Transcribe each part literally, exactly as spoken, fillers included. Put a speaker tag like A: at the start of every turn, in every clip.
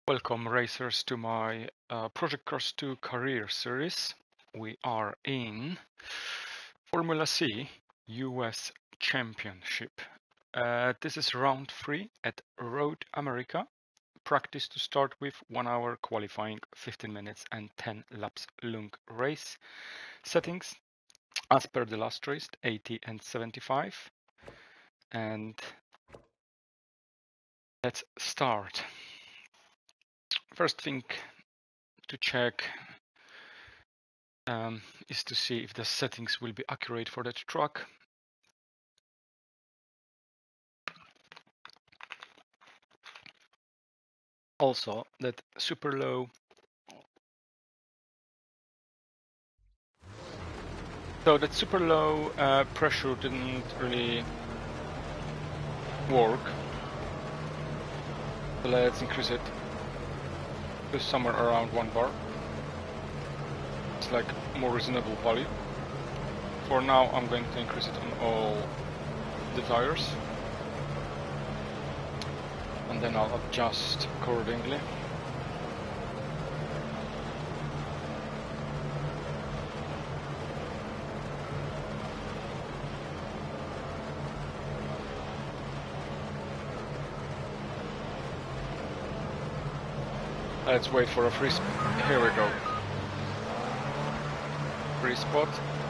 A: Welcome racers to my uh, Project Cars two career series. We are in Formula C U S Championship. Uh, this is round three at Road America. Practice to start with, one hour qualifying, fifteen minutes and ten laps long race. Settings as per the last race, eighty and seventy-five. And let's start. First thing to check um, is to see if the settings will be accurate for that truck. Also, that super low. So that super low uh, pressure didn't really work. So let's increase it to somewhere around one bar. It's like more reasonable value. For now, I'm going to increase it on all the tires, and then I'll adjust accordingly. Let's wait for a free spot. Here we go. Free spot.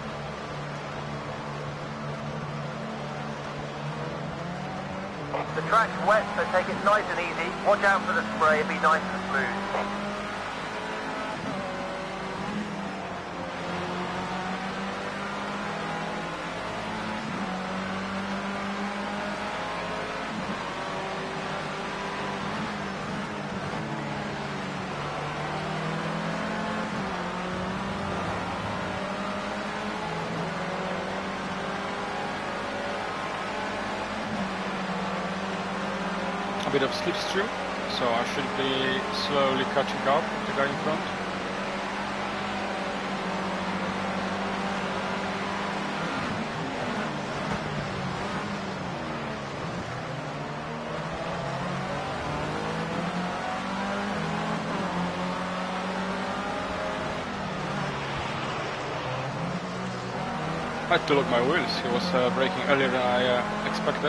B: The track's wet, so take it nice and easy. Watch out for the spray, it'll be nice and smooth.
A: A bit of slipstream, so I should be slowly catching up with the guy in front. I had to lock my wheels, he was uh, braking earlier than I uh, expected.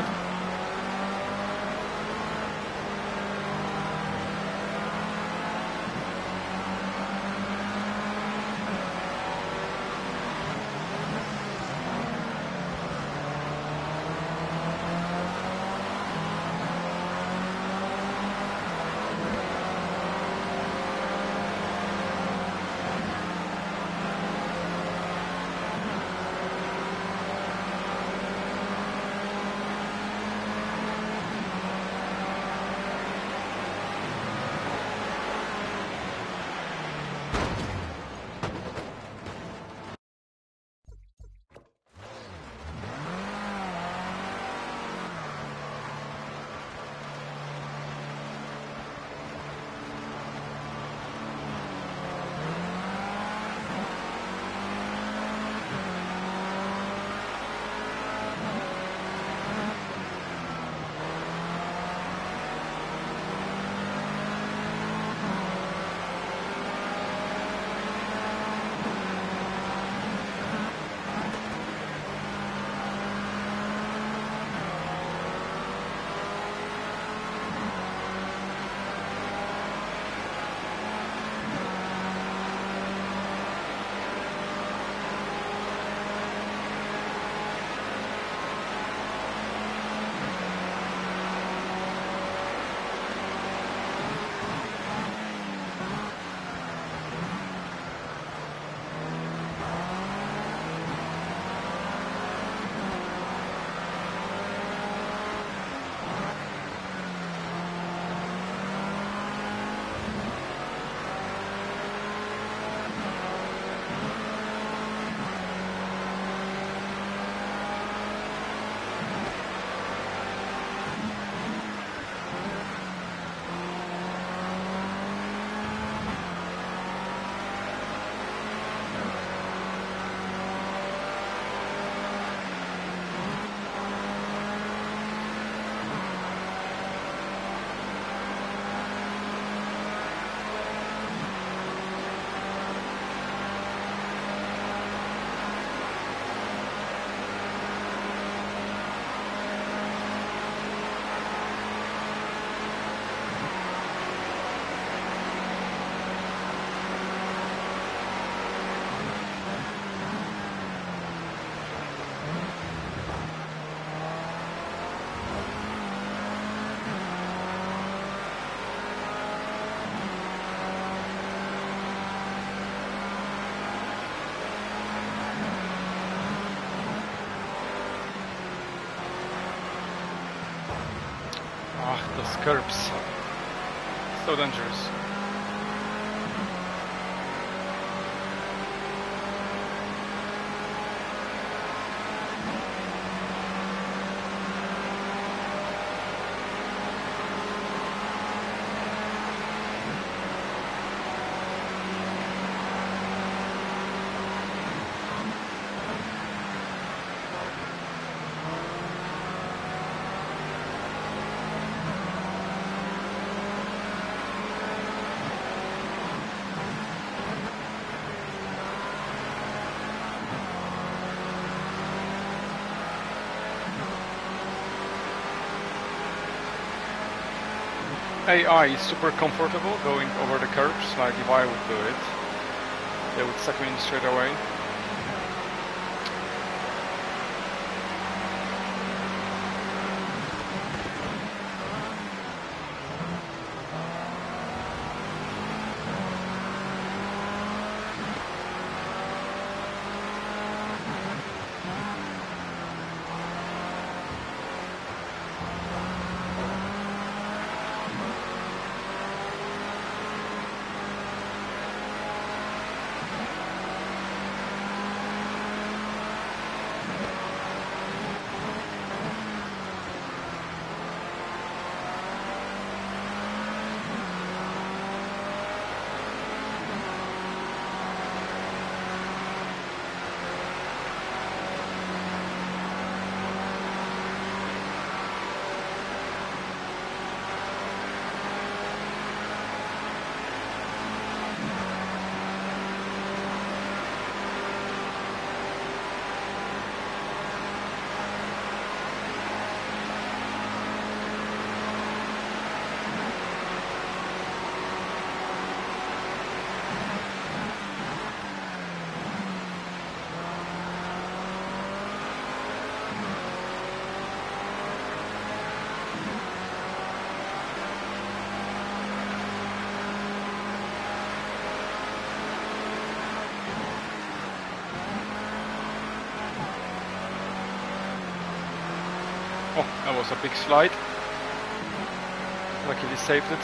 A: Those curbs. So dangerous. A I is super comfortable going over the curbs, like if I would do it, they would suck me in straight away. Oh, that was a big slide. Luckily saved it.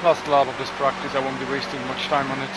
A: last lap of this practice. I won't be wasting much time on it.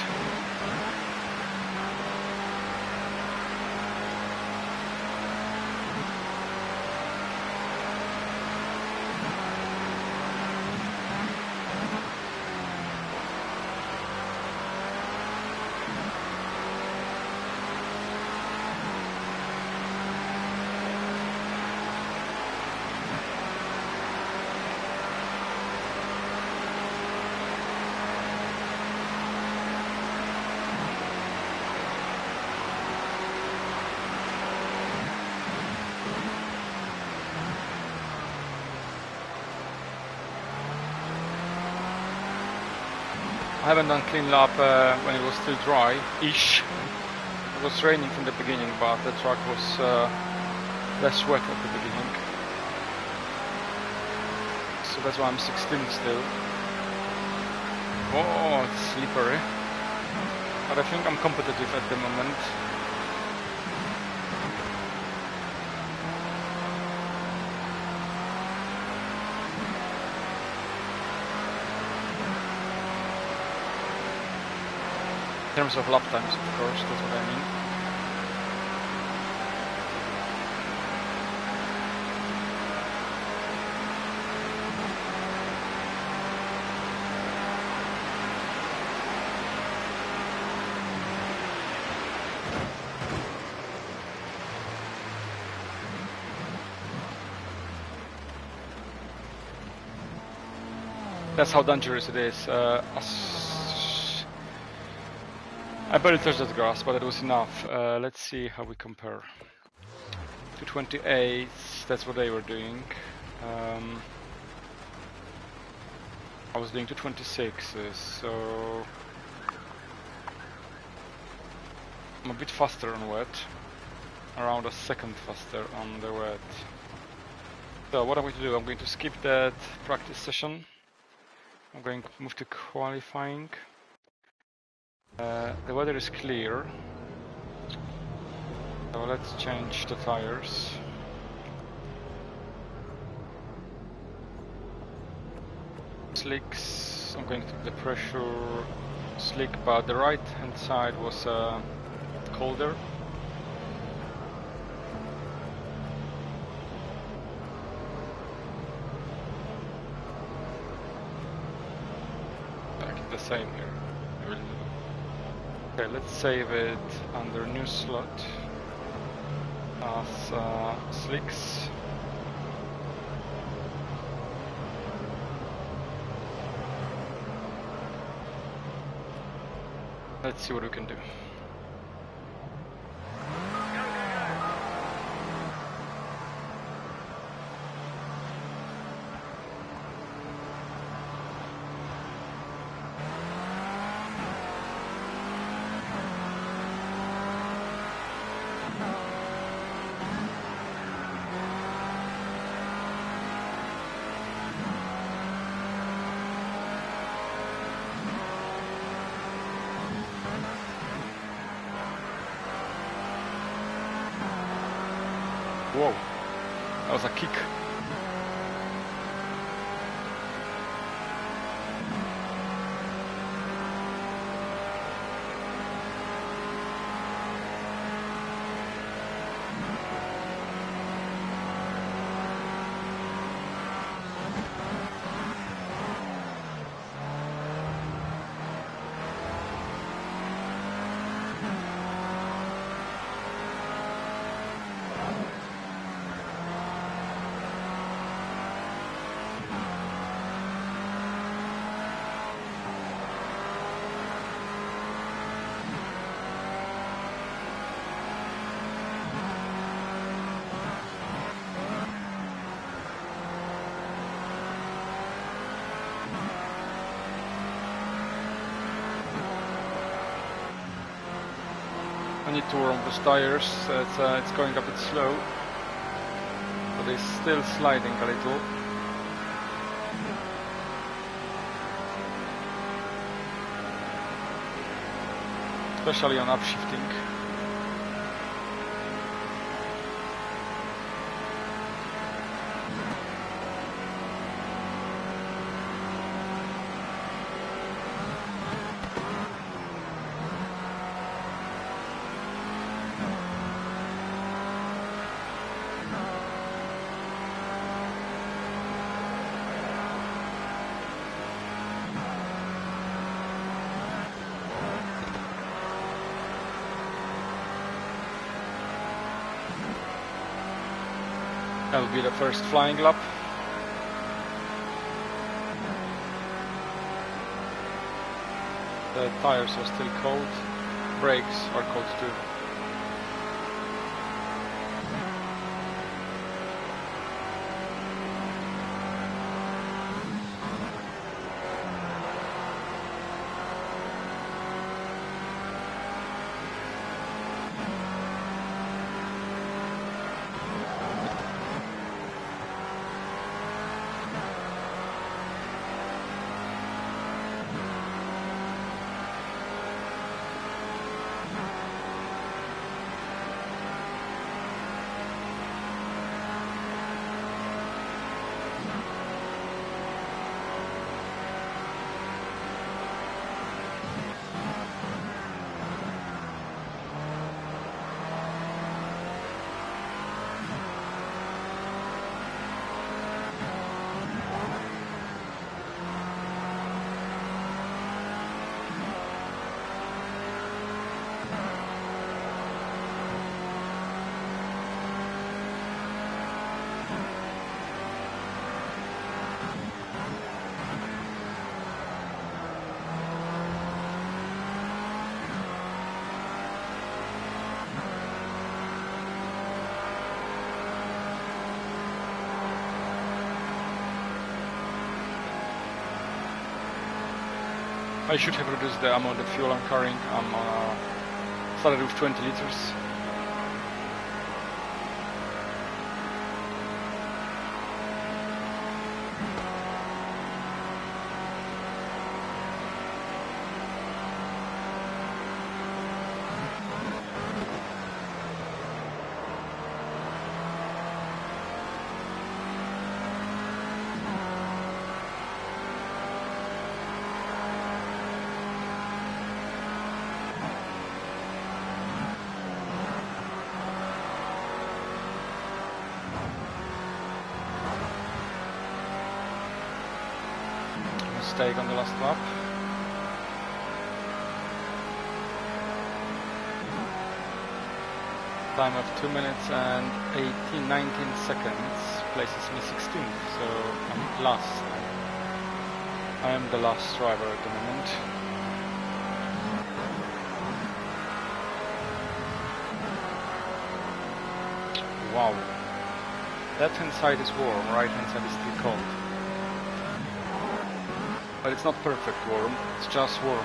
A: I haven't done clean lap uh, when it was still dry-ish. It was raining from the beginning, but the track was uh, less wet at the beginning. So that's why I'm sixteenth still. Oh, it's slippery. But I think I'm competitive at the moment. In terms of lap times, of course, that's what I mean. That's how dangerous it is. Uh, I barely touched that grass, but it was enough. Uh, let's see how we compare. two twenty-eight, that's what they were doing. Um, I was doing two twenty-sixes, so I'm a bit faster on wet. Around a second faster on the wet. So what I'm going to do, I'm going to skip that practice session. I'm going to move to qualifying. Uh, the weather is clear, so let's change the tires. Slicks, I'm going to take the pressure slick, but the right hand side was uh, colder. I keep the same here. Okay, let's save it under new slot as uh, slicks. Let's see what we can do. Whoa, that was a kick. I need to warm those tires. It's, uh, it's going a bit slow, but it's still sliding a little. Especially on upshifting. That'll be the first flying lap. The tires are still cold, brakes are cold too. I should have reduced the amount of fuel I'm carrying. I'm uh, started with twenty liters. Mistake on the last lap. Time of two minutes and eighteen, nineteen seconds places me sixteenth, so I'm last. I am the last driver at the moment. Wow. Left hand side is warm, right hand side is still cold. But it's not perfect warm, it's just warm.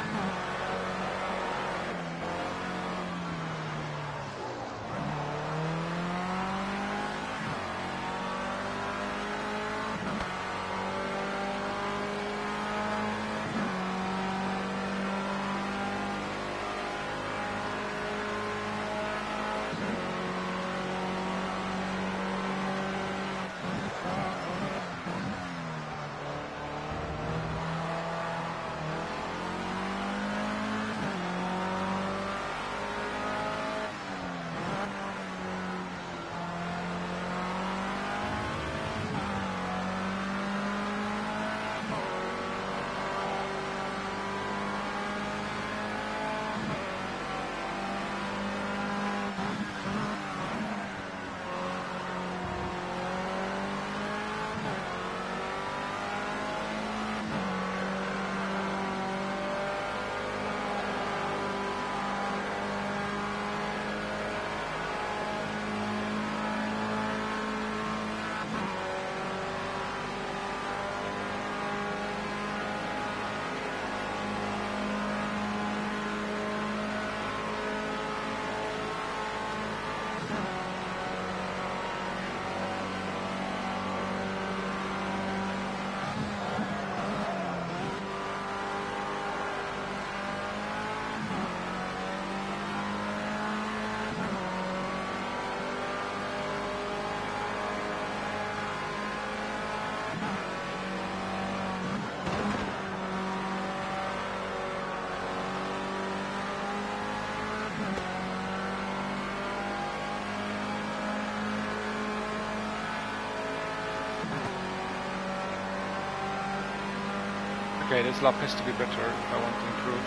A: Okay, this lap has to be better if I want to improve.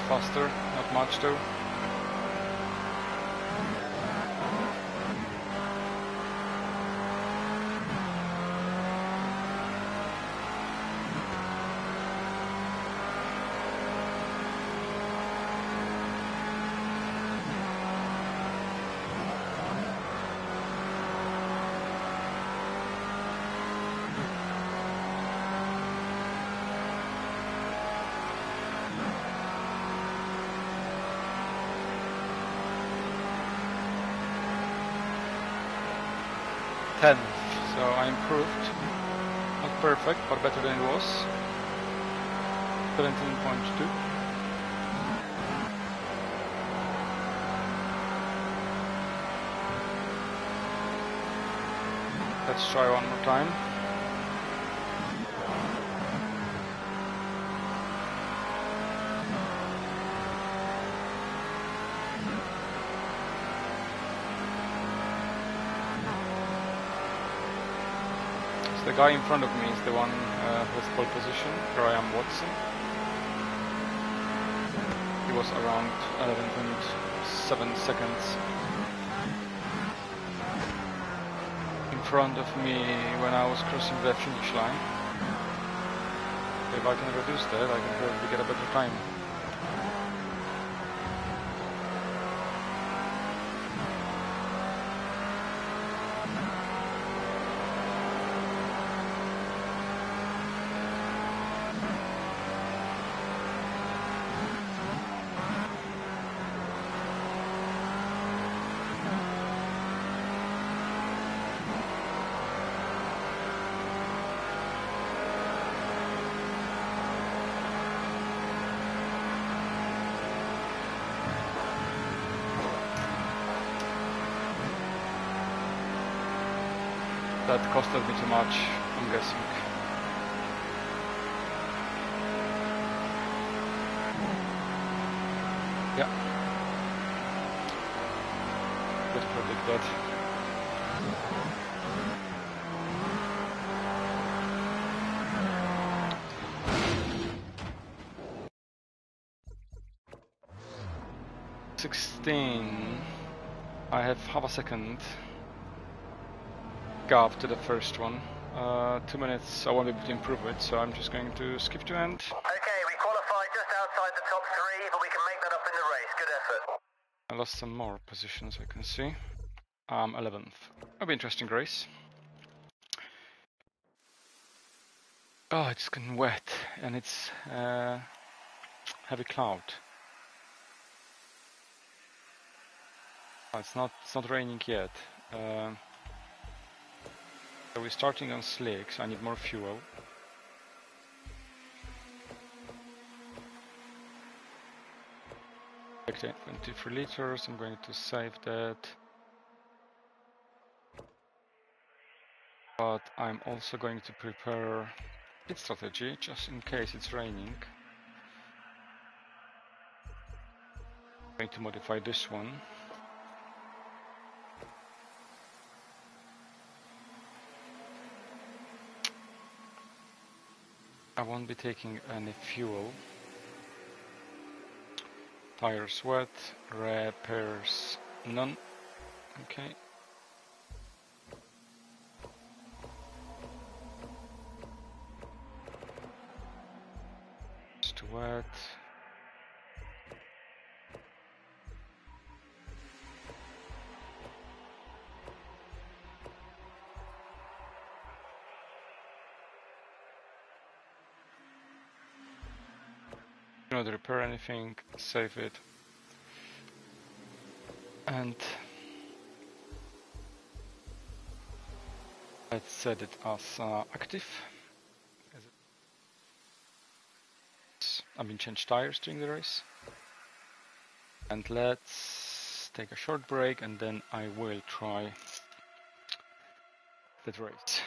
A: faster, not much though. tenth, so I improved. Not perfect, but better than it was. seventeen point two. Let's try one more time. The guy in front of me is the one uh, with pole position. Here I am, Watson. He was around eleven point seven seconds in front of me when I was crossing the finish line. If I can reduce that, I can probably get a better time. That costed me too much, I'm guessing. Yeah. Could predict that. sixteen. I have half a second gap to the first one. Uh, two minutes, I won't be able to improve it, so I'm just going to skip to end.
B: Okay, we qualified just outside the top three, but we can make that up in the race. Good effort.
A: I lost some more positions, I can see. Um, eleventh. It'll be an interesting race. Oh, it's getting wet, and it's uh, heavy cloud. Oh, it's not. It's not raining yet. Uh, so we're starting on slick, so I need more fuel. twenty-three liters. I'm going to save that. But I'm also going to prepare pit strategy just in case it's raining. I'm going to modify this one. I won't be taking any fuel. Tires wet, repairs none. Okay. It's too wet. Do not repair anything, save it. And let's set it as uh, active. I've been changed tires during the race. And let's take a short break and then I will try that race.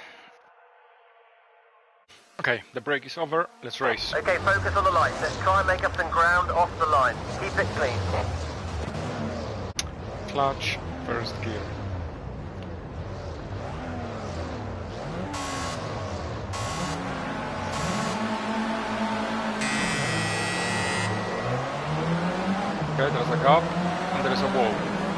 A: Okay, the break is over, let's race.
B: Okay, focus on the lights. Let's try and make up some ground off the line. Keep it clean.
A: Clutch, first gear. Okay, there's a gap and there is a wall.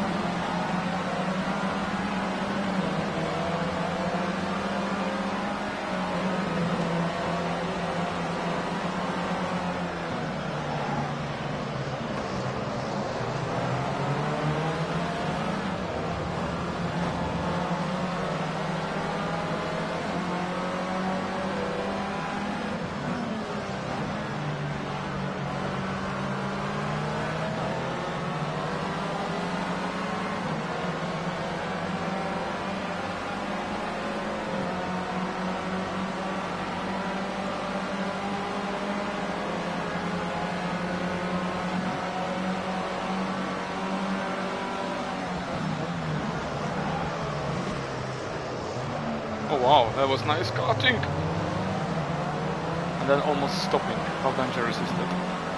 A: Oh wow, that was nice karting! And then almost stopping. How dangerous is that?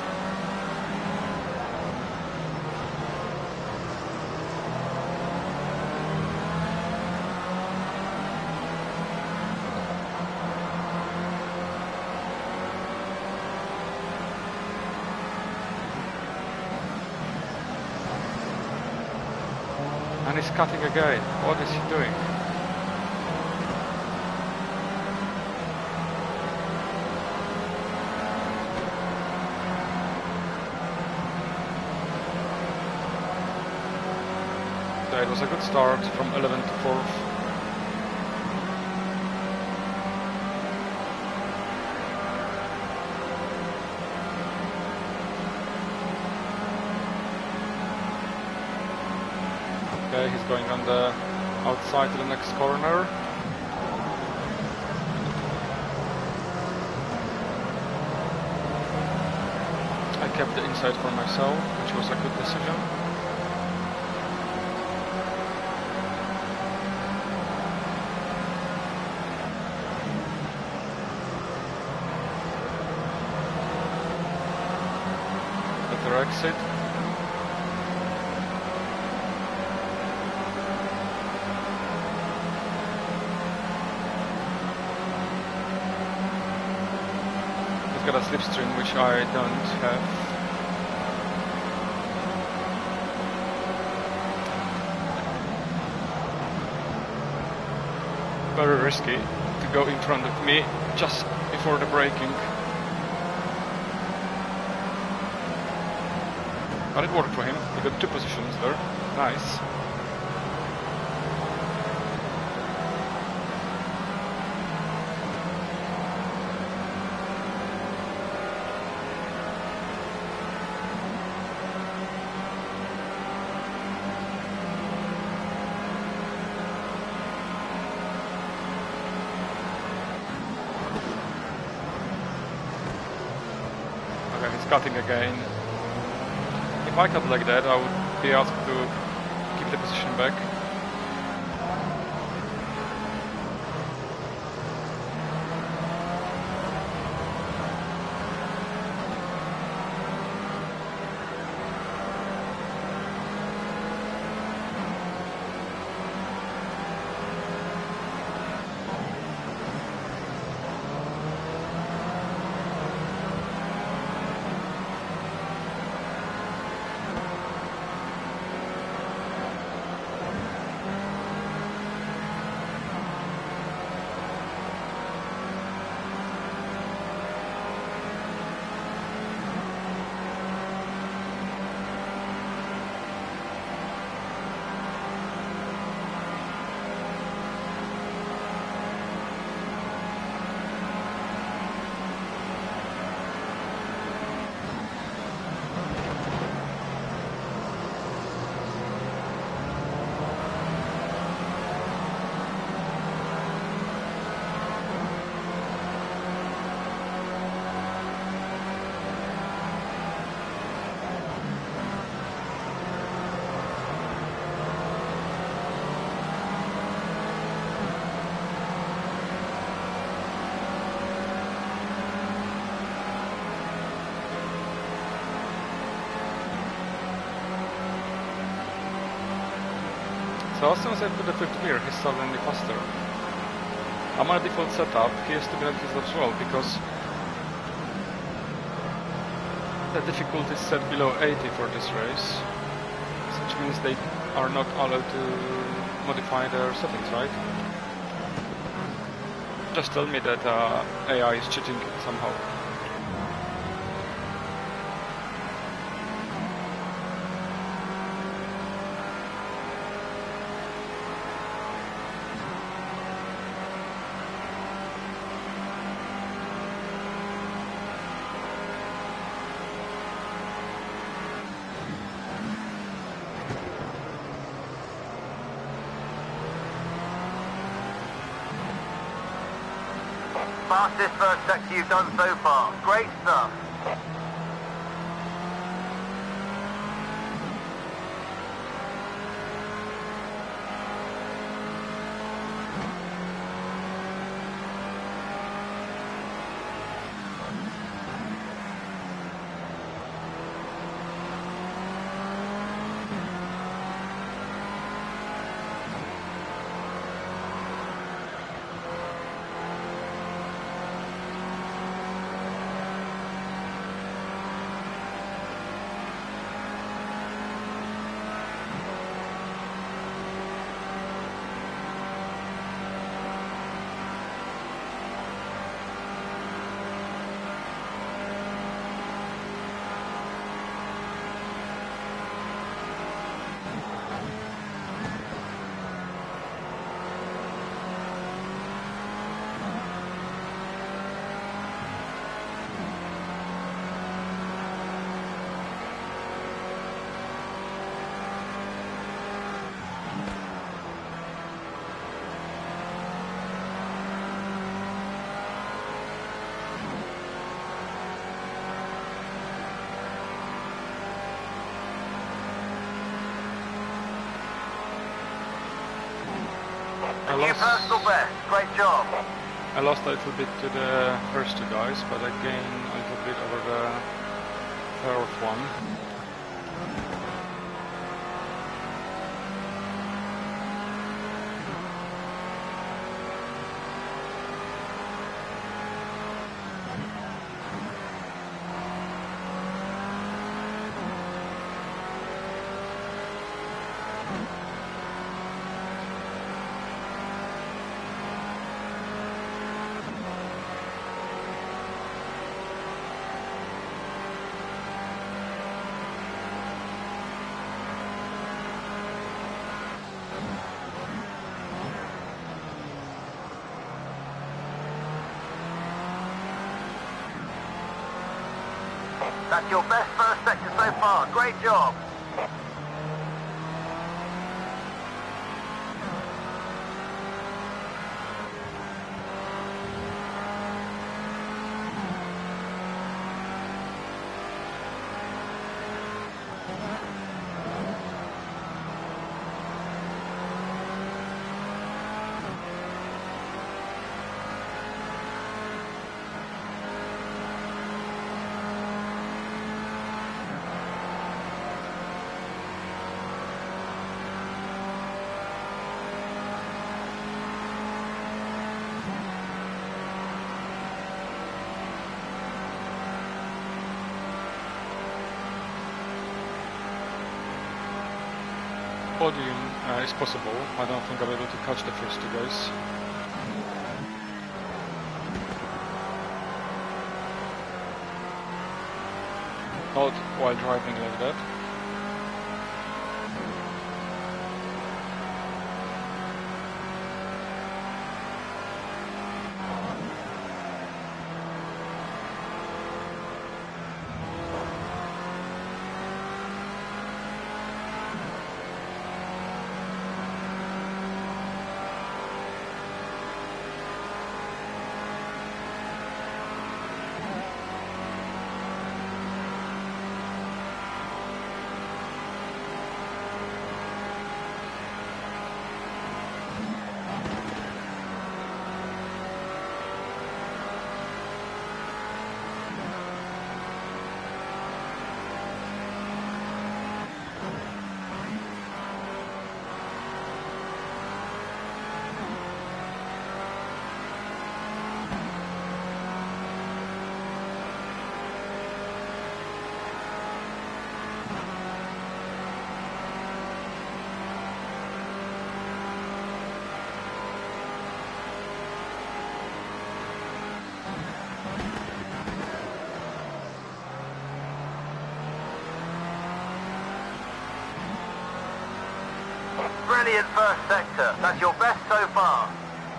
A: And he's cutting again. What is he doing? It was a good start from eleventh to fourth. Okay, he's going on the outside to the next corner. I kept the inside for myself, which was a good decision. Exit. He's got a slipstream which I don't have. Very risky to go in front of me just before the braking. But it worked for him. He got two positions there. Nice. Okay, he's cutting again. If I cut like that, I would be asked to keep the position back. So as soon as I put the fifth gear, he's suddenly faster. I'm on a default setup, he has to be like this as well, because the difficulty is set below eighty for this race, which means they are not allowed to modify their settings, right? Just tell me that uh, A I is cheating somehow.
B: Fastest first sector you've done so far. Great stuff.
A: I
B: New
A: lost,
B: personal best. Great job.
A: I lost a little bit to the first two guys, but I gained a little bit over the fourth one.
B: That's your best first sector so far. Great job.
A: Podium uh, is possible. I don't think I'll be able to catch the first two guys. Not while driving like that.
B: Brilliant first sector. That's your best so far.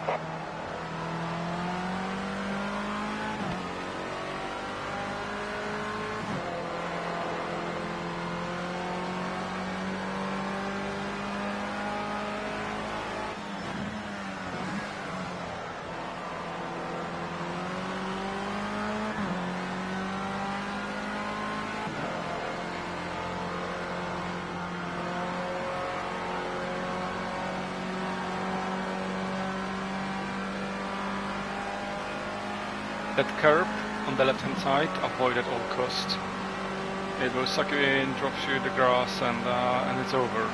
A: That curb on the left hand side, avoid at all costs. It will suck you in, drops you in the grass, and uh, and it's over.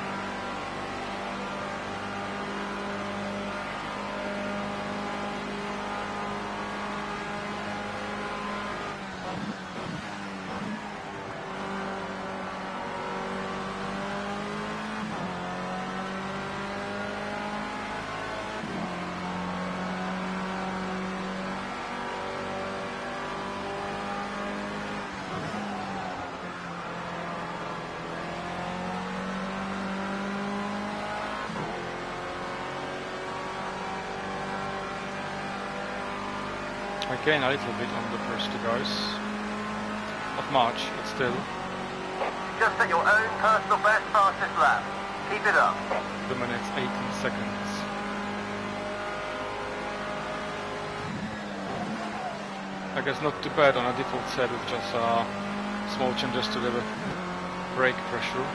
A: I gain a little bit on the first two guys. Not much, but still.
B: Just at your own personal best fastest lap. Keep it up.
A: The minute's eighteen seconds. I guess not too bad on a default set with just uh, small changes to the brake pressure.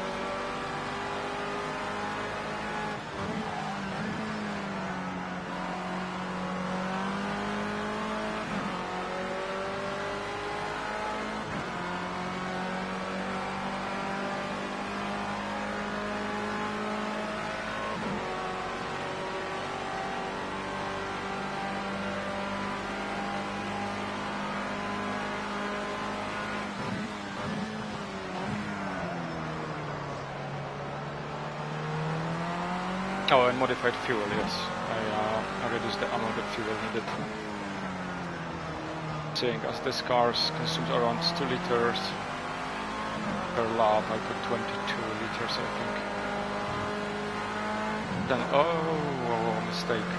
A: Oh, and modified fuel, yes. I, uh, I reduced the amount of fuel needed. Seeing as this car consumes around two liters per lap, I put twenty-two liters, I think. Then, oh, oh, mistake.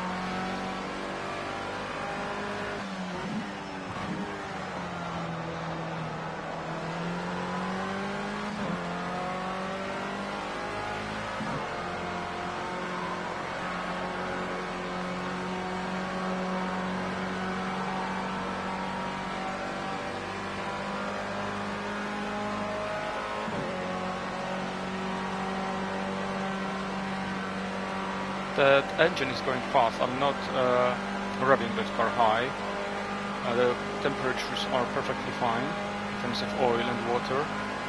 A: That engine is going fast. I'm not uh, revving that car high. Uh, the temperatures are perfectly fine in terms of oil and water.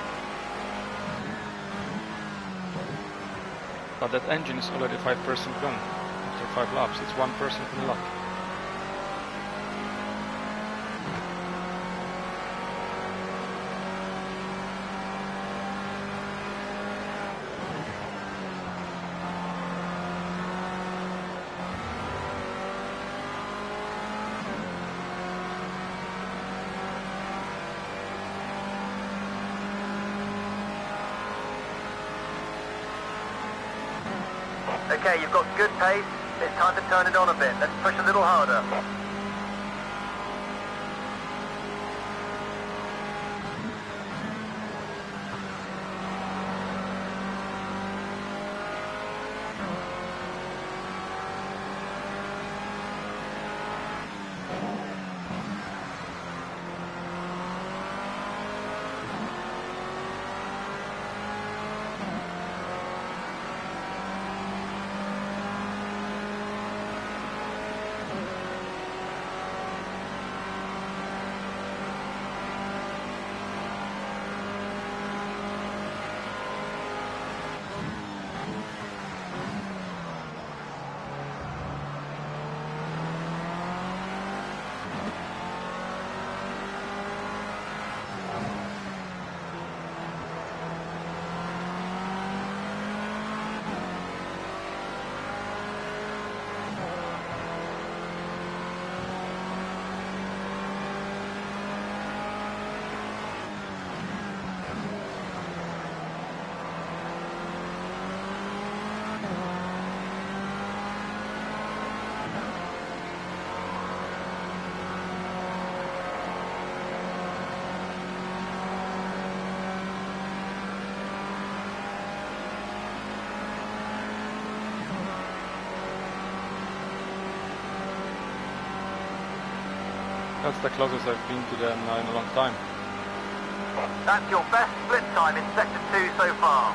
A: But that engine is already five percent gone after five laps. It's one percent per lap.
B: Okay, you've got good pace. It's time to turn it on a bit. Let's push a little harder.
A: That's the closest I've been to them uh, in a long time.
B: That's your best split time in Sector two so far.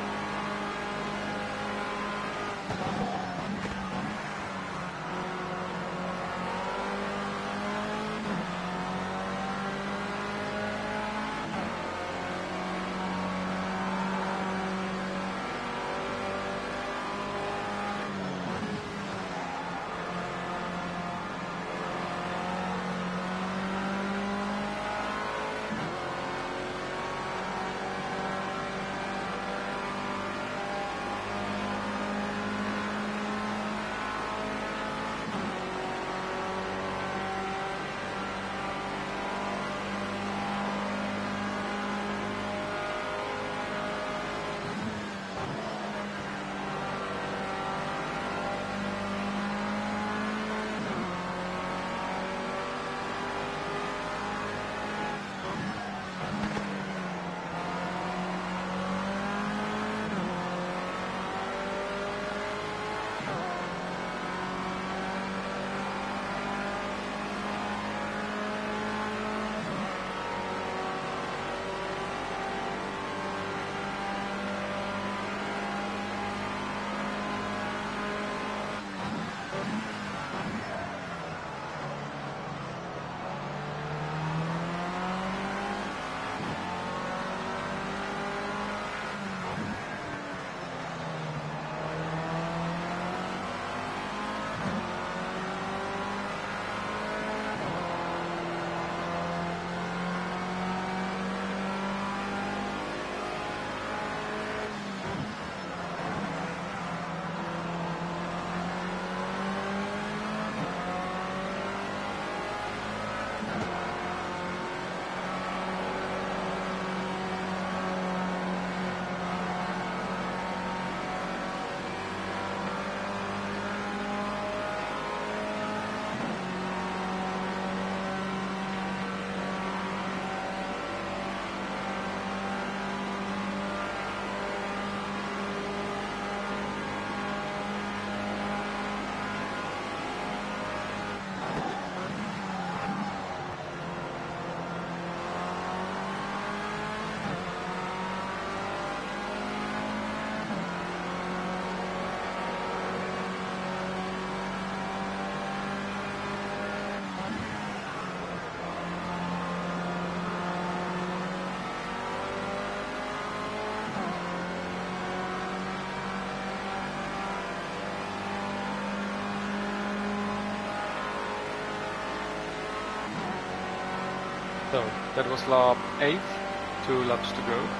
A: So that was lap eight, two laps to go,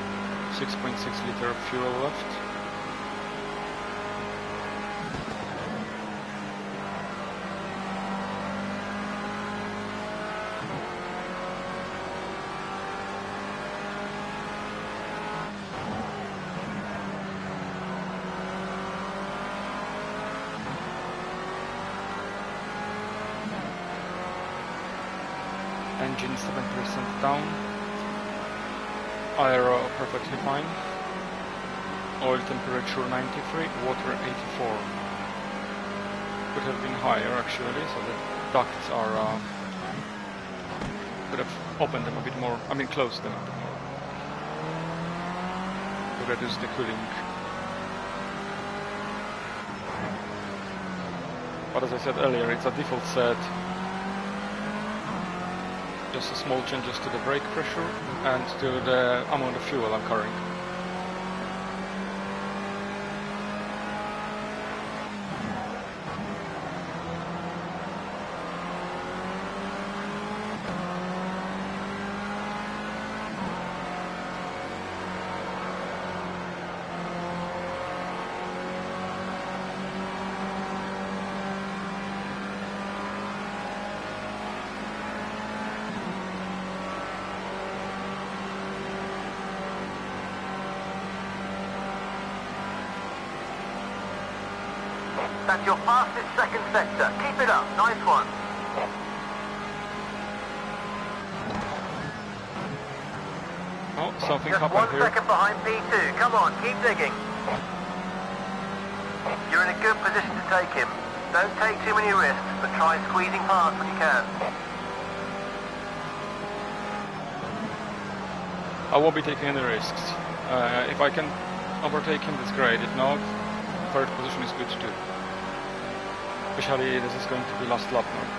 A: six point six liter of fuel left. Engine seven percent down, aero perfectly fine, oil temperature ninety-three, water eighty-four. Could have been higher actually, so the ducts are, uh, could have opened them a bit more, I mean closed them a bit more, to reduce the cooling. But as I said earlier, it's a default set. Just a small changes to the brake pressure and to the amount of fuel I'm carrying.
B: That's your fastest second sector. Keep it up. Nice one.
A: Oh, something
B: Just
A: happened
B: one
A: here.
B: second behind P two. Come on, keep digging. You're in a good position to take him. Don't take too many risks, but try squeezing past when you can.
A: I won't be taking any risks. Uh, if I can overtake him, that's great. If not, third position is good too. Especially this is going to be last lap now.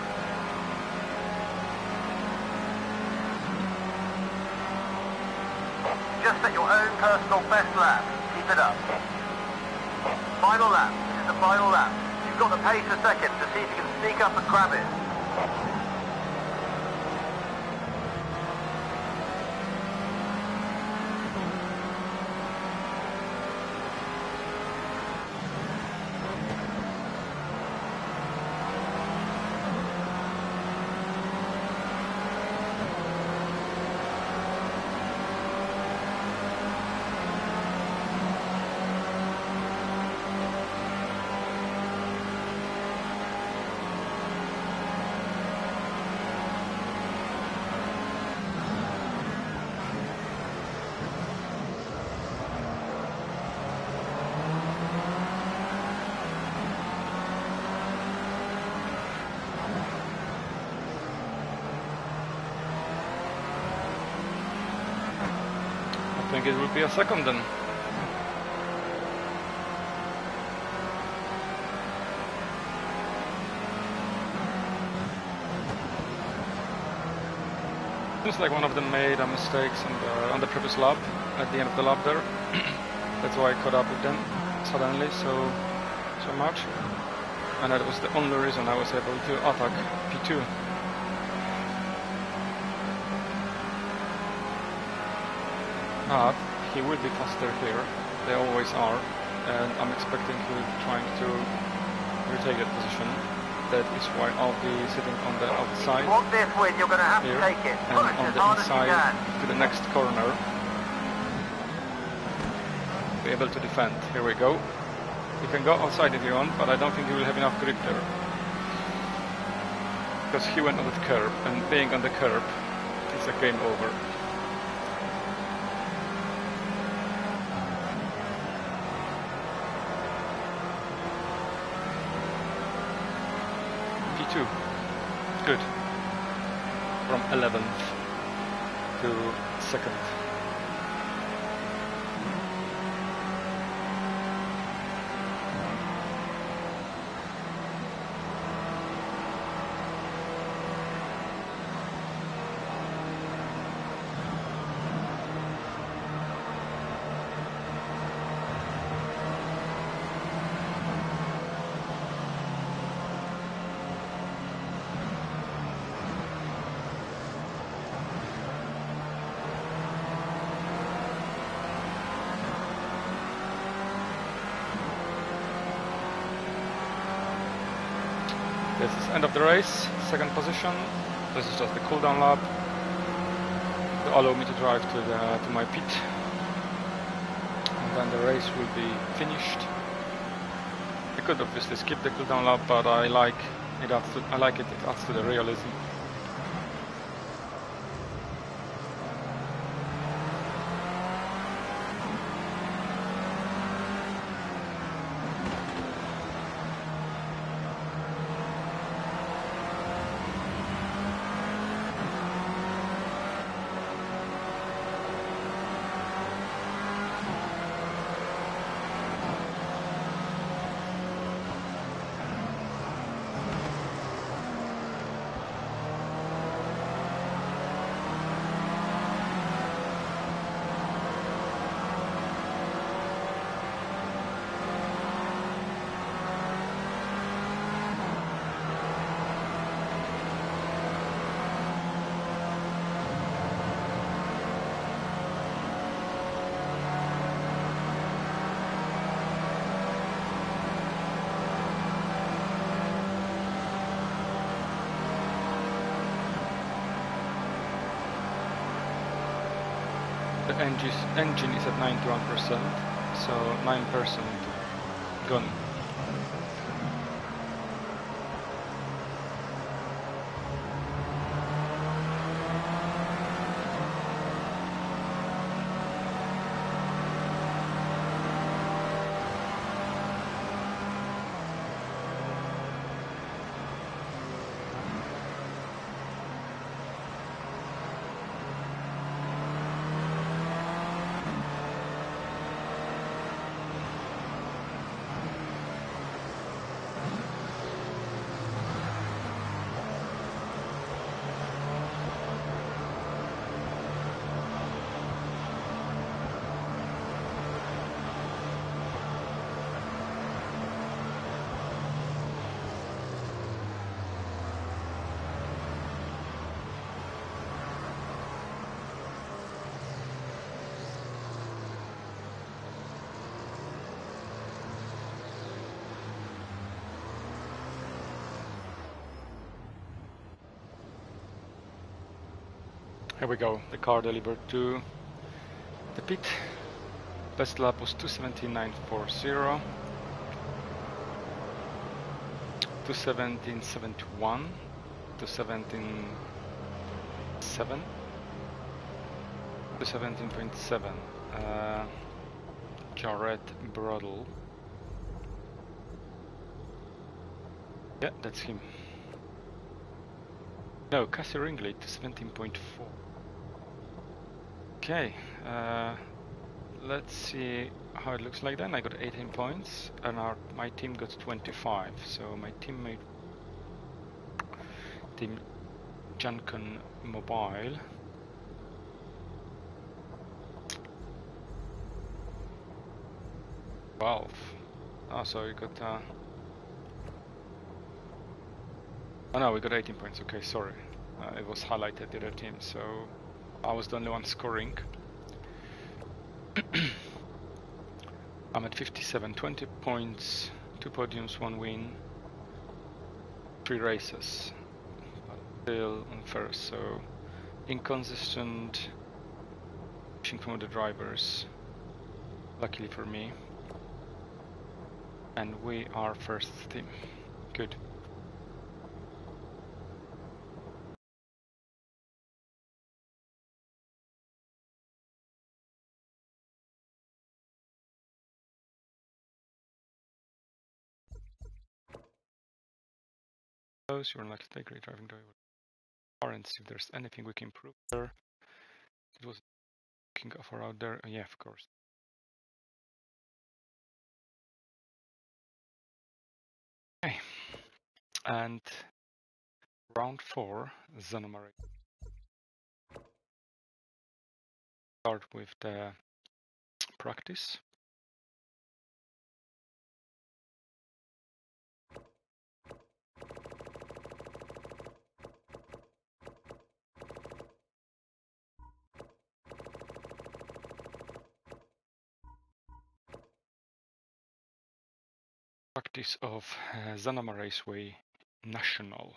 B: Just at your own personal best lap. Keep it up. Final lap. This is the final lap. You've got the pace a second to see if you can sneak up and grab it.
A: I think it will be a second then. Seems like one of them made a mistake on the, on the previous lap, at the end of the lap there. That's why I caught up with them suddenly so so much. And that was the only reason I was able to attack P two. But he will be faster here, they always are, and I'm expecting he will be trying to retake that position. That is why I'll be sitting on the outside.
B: If you want this win, you're going to have
A: here,
B: to take it.
A: and
B: Push
A: on
B: as
A: the
B: hard as you
A: inside
B: can.
A: to the next corner. Be able to defend. Here we go. You can go outside if you want, but I don't think you will have enough grip there. Because he went on the curb, and being on the curb is a game over. P two. Good. From eleventh to second. This is end of the race, second position. This is just the cooldown lap to allow me to drive to the to my pit, and then the race will be finished. I could obviously skip the cooldown lap, but I like it. Adds to, I like it. It adds to the realism. The engine engine is at ninety-one percent, so nine percent gone. Here we go. The car delivered to the pit. Best lap was two seventeen nine forty. two seventeen seventy-one. two seventeen seven. two seventeen point seven. Uh, Jared Brodel. Yeah, that's him. No, Cassie Ringley to seventeen point four. Okay, uh, let's see how it looks like then. I got eighteen points and our, my team got twenty-five. So my teammate, Team Juncon Mobile, twelve. Oh, so we got. Uh, oh no, we got eighteen points. Okay, sorry. Uh, it was highlighted the other team, so I was the only one scoring. I'm at fifty-seven, twenty points, two podiums, one win, three races. But still on first, so inconsistent pushing from the drivers, luckily for me. And we are first team. Good. You're like stay great driving driver. And see if there's anything we can improve there. It was looking for out there. Oh, yeah, of course. Okay. And round four, Sonoma. Start with the practice. Practice of uh, Sonoma Raceway National.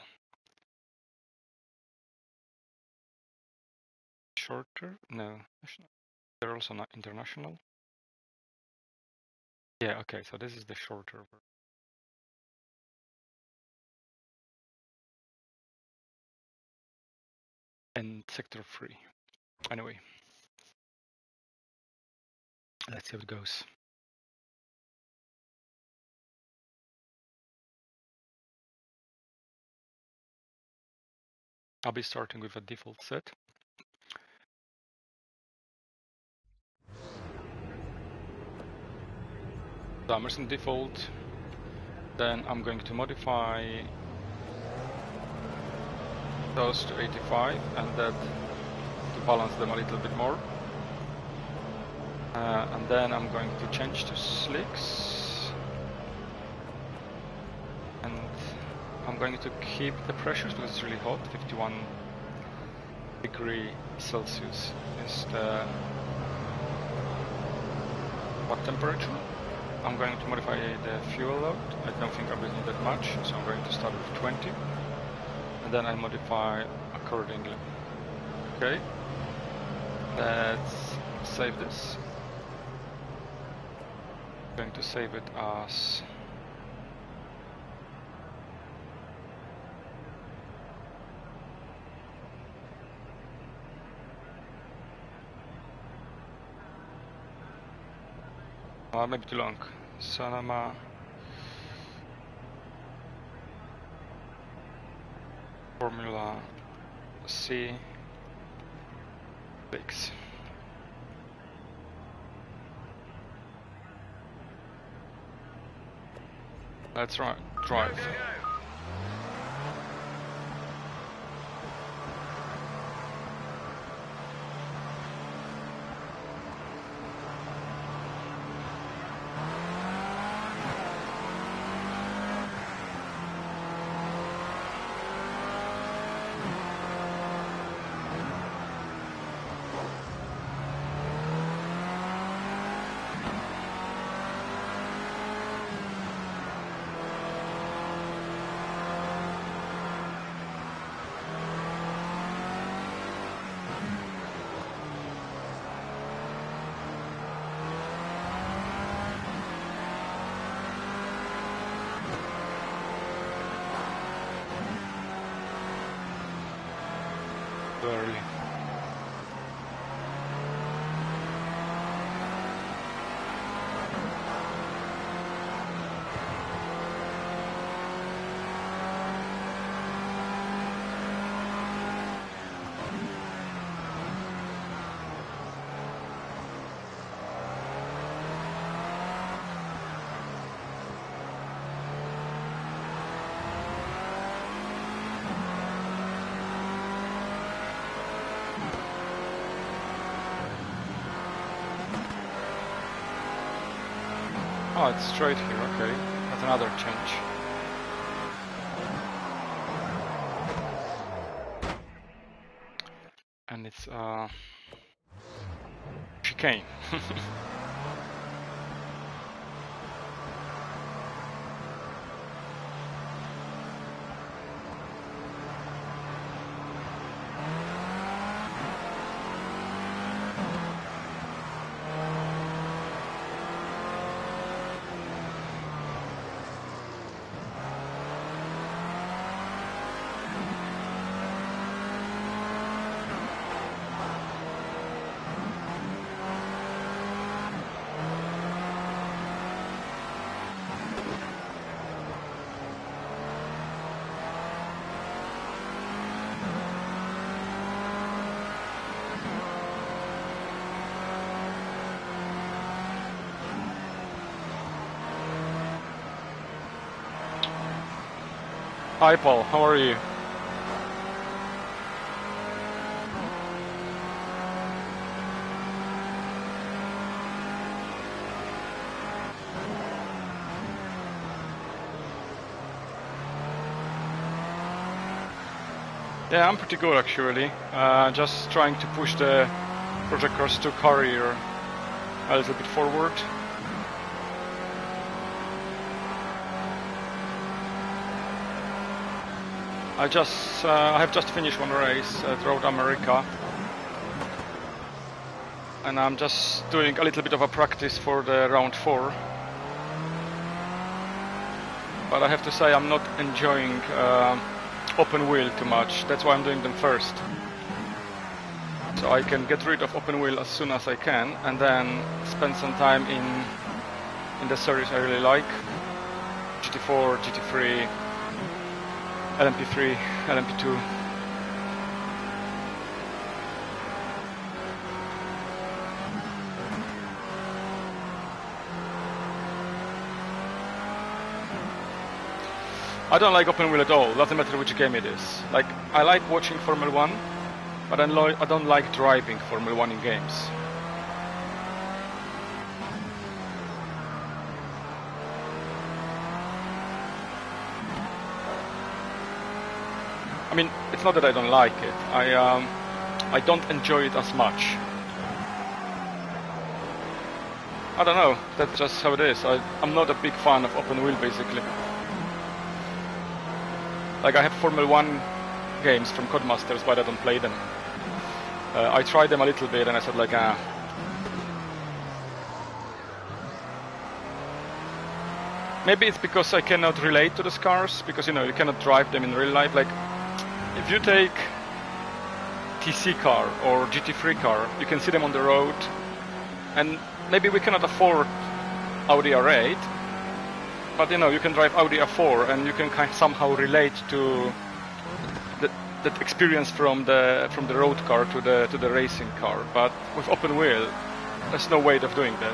A: Shorter? No, national. They're also not international. Yeah, okay, so this is the shorter version. And sector three. Anyway, let's see how it goes. I'll be starting with a default set. So I'm using default. Then I'm going to modify those to eighty-five and that to balance them a little bit more. Uh, and then I'm going to change to slicks. And I'm going to keep the pressures because it's really hot. fifty-one degree Celsius is the what temperature. I'm going to modify the fuel load. I don't think I'm using that much, so I'm going to start with twenty. And then I modify accordingly. Okay. Let's save this. I'm going to save it as Uh, maybe too long. Sonoma. Formula C. Six. Let's right, drive.
B: Go, go, go.
A: Very. Oh, it's straight here, okay. That's another change. And it's uh chicane. Hi Paul, how are you? Yeah, I'm pretty good actually. Uh, just trying to push the Project Cross two career a little bit forward. I just, uh, I have just finished one race at Road America, and I'm just doing a little bit of a practice for the round four. But I have to say I'm not enjoying uh, open wheel too much. That's why I'm doing them first. So I can get rid of open wheel as soon as I can, and then spend some time in in the series I really like: G T four, G T three. L M P three, L M P two. I don't like open wheel at all, doesn't matter which game it is. Like, I like watching Formula One, but I, lo I don't like driving Formula One in games. I mean, it's not that I don't like it. I um, I don't enjoy it as much. I don't know. That's just how it is. I, I'm not a big fan of open wheel, basically. Like, I have Formula One games from Codemasters, but I don't play them. Uh, I tried them a little bit, and I said, like, ah. Maybe it's because I cannot relate to the cars, because, you know, you cannot drive them in real life. Like, if you take T C car or G T three car, you can see them on the road, and maybe we cannot afford Audi R eight, but you know, you can drive Audi R four and you can kind of somehow relate to the, that experience from the from the road car to the to the racing car. But with open wheel, there's no way of doing that.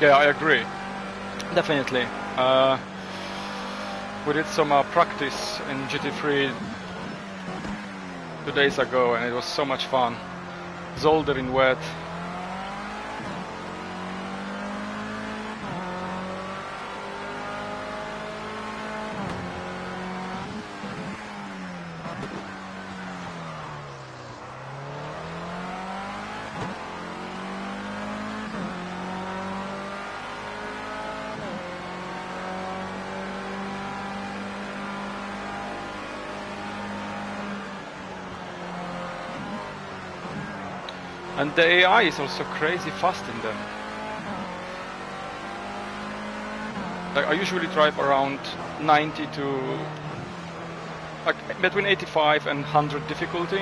A: Yeah, I agree. Definitely. Uh, we did some uh, practice in G T three two days ago, and it was so much fun. Zoldering wet. And the A I is also crazy fast in them. Like I usually drive around ninety to like between eighty-five and one hundred difficulty.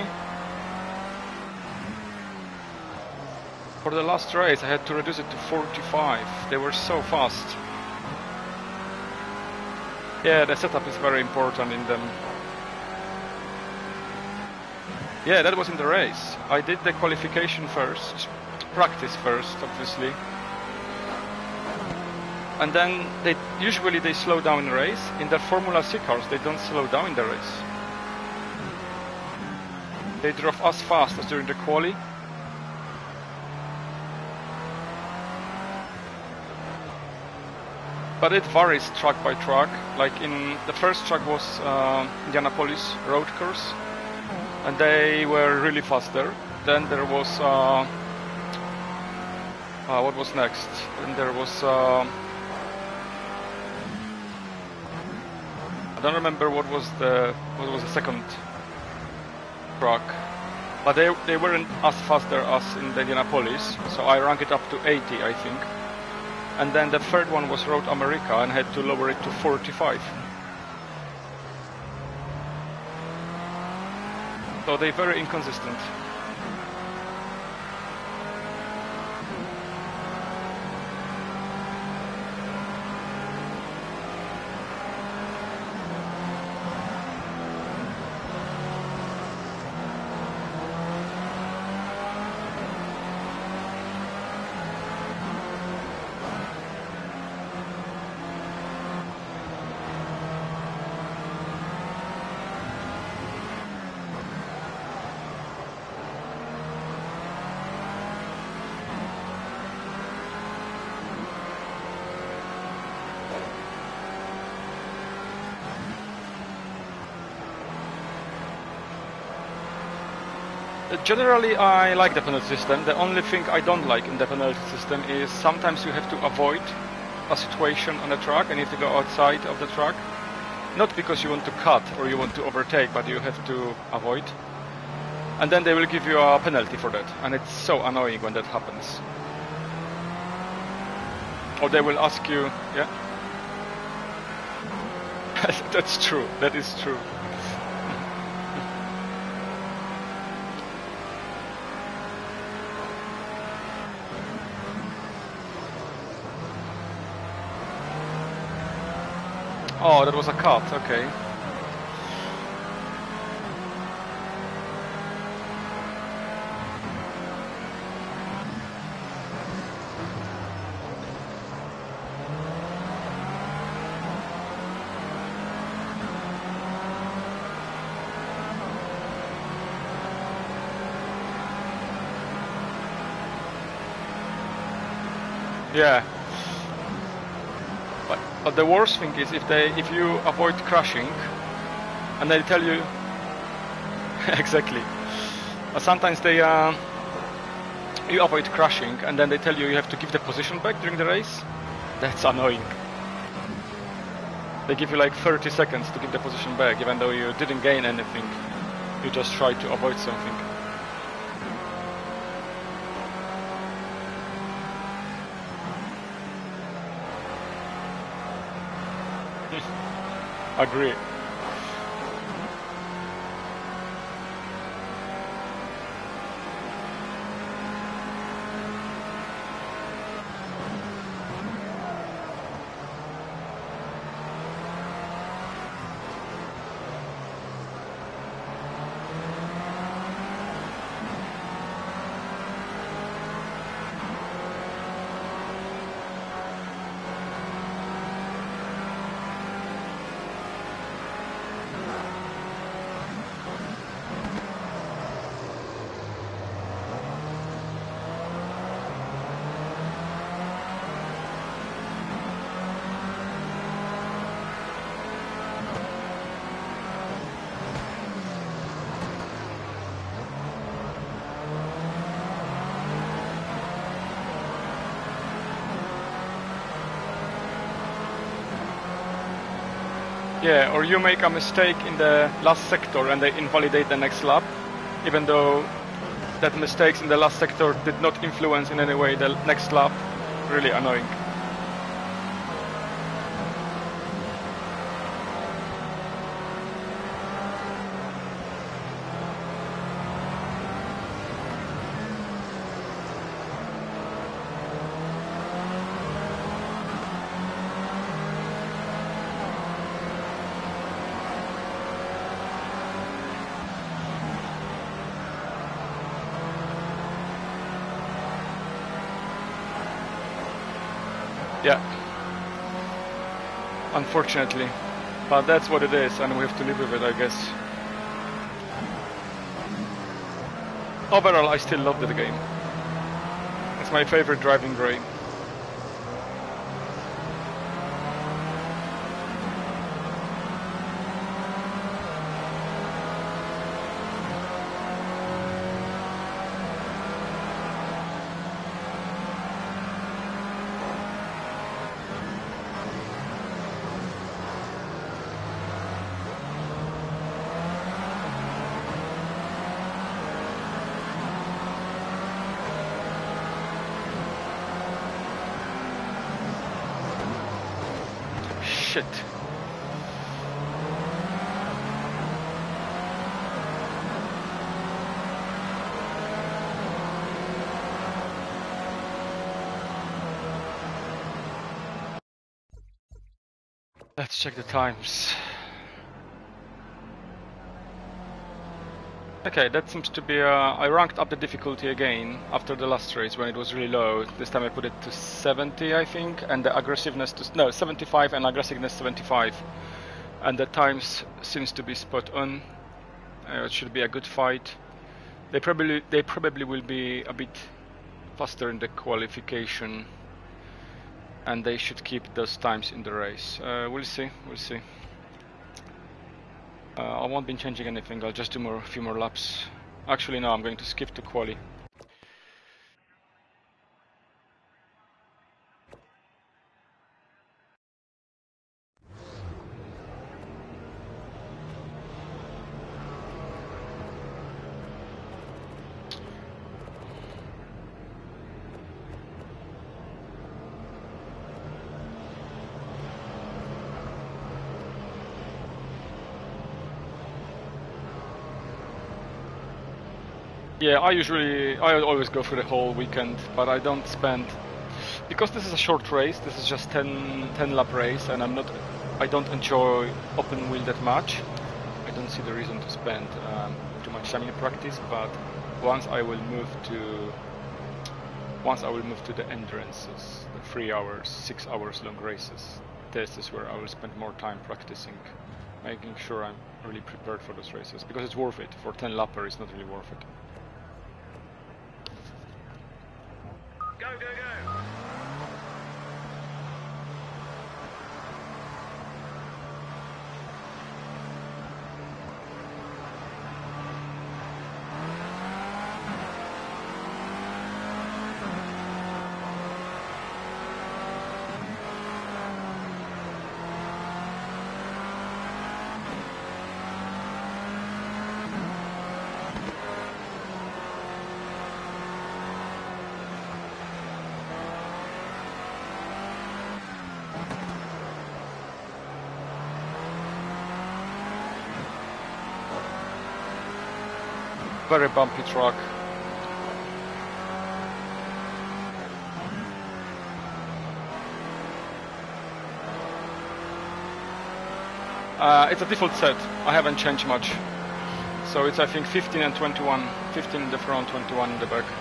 A: For the last race I had to reduce it to forty-five. They were so fast. Yeah, the setup is very important in them. Yeah, that was in the race. I did the qualification first, practice first, obviously. And then they usually they slow down in the race. In the Formula C cars, they don't slow down in the race. They drove as fast as during the quali. But it varies track by track. Like in the first track was uh, Indianapolis road course. And they were really fast there. Then there was uh, uh, what was next? Then there was uh, I don't remember what was the what was the second track, but they they weren't as fast there as in the Indianapolis. So I ranked it up to eighty, I think. And then the third one was Road America, and had to lower it to forty-five. So they're very inconsistent. Generally, I like the penalty system. The only thing I don't like in the penalty system is sometimes you have to avoid a situation on the track and you have to go outside of the track. Not because you want to cut or you want to overtake, but you have to avoid. And then they will give you a penalty for that. And it's so annoying when that happens. Or they will ask you, yeah? That's true, that is true. Oh, that was a cut, okay. Yeah. But, but the worst thing is if they if you avoid crashing and they tell you exactly. But sometimes they uh, you avoid crashing and then they tell you you have to give the position back during the race. That's annoying. They give you like thirty seconds to give the position back even though you didn't gain anything. You just tried to avoid something. Agree. Yeah, or you make a mistake in the last sector and they invalidate the next lap, even though that mistakes in the last sector did not influence in any way the next lap. Really annoying. Yeah, unfortunately, but that's what it is and we have to live with it, I guess. Overall, I still love the game. It's my favorite driving game. Shit. Let's check the times. Okay, that seems to be, uh, I ranked up the difficulty again after the last race when it was really low. This time I put it to seventy, I think, and the aggressiveness to, no, seventy-five and aggressiveness seventy-five. And the times seems to be spot on. Uh, it should be a good fight. They probably, they probably will be a bit faster in the qualification. And they should keep those times in the race. Uh, we'll see, we'll see. Uh, I won't be changing anything, I'll just do more, a few more laps. Actually no, I'm going to skip to quali. Yeah, I usually, I always go for the whole weekend, but I don't spend, because this is a short race, this is just ten, ten lap race, and I'm not, I don't enjoy open wheel that much. I don't see the reason to spend um, too much time in practice, but once I will move to, once I will move to the endurances, the three hours, six hours long races, this is where I will spend more time practicing, making sure I'm really prepared for those races, because it's worth it. For ten lapper, it's not really worth it.
B: Go, go, go!
A: Very bumpy track. Uh, it's a default set. I haven't changed much. So it's I think fifteen and twenty-one. fifteen in the front, twenty-one in the back.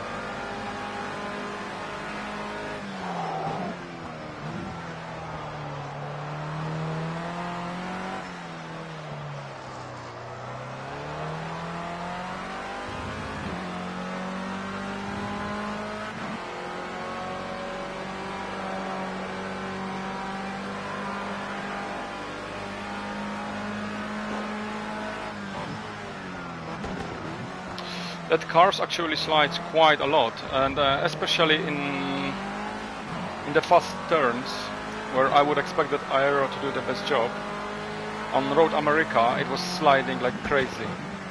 A: That cars actually slides quite a lot, and uh, especially in in the fast turns, where I would expect that aero to do the best job. on Road America it was sliding like crazy.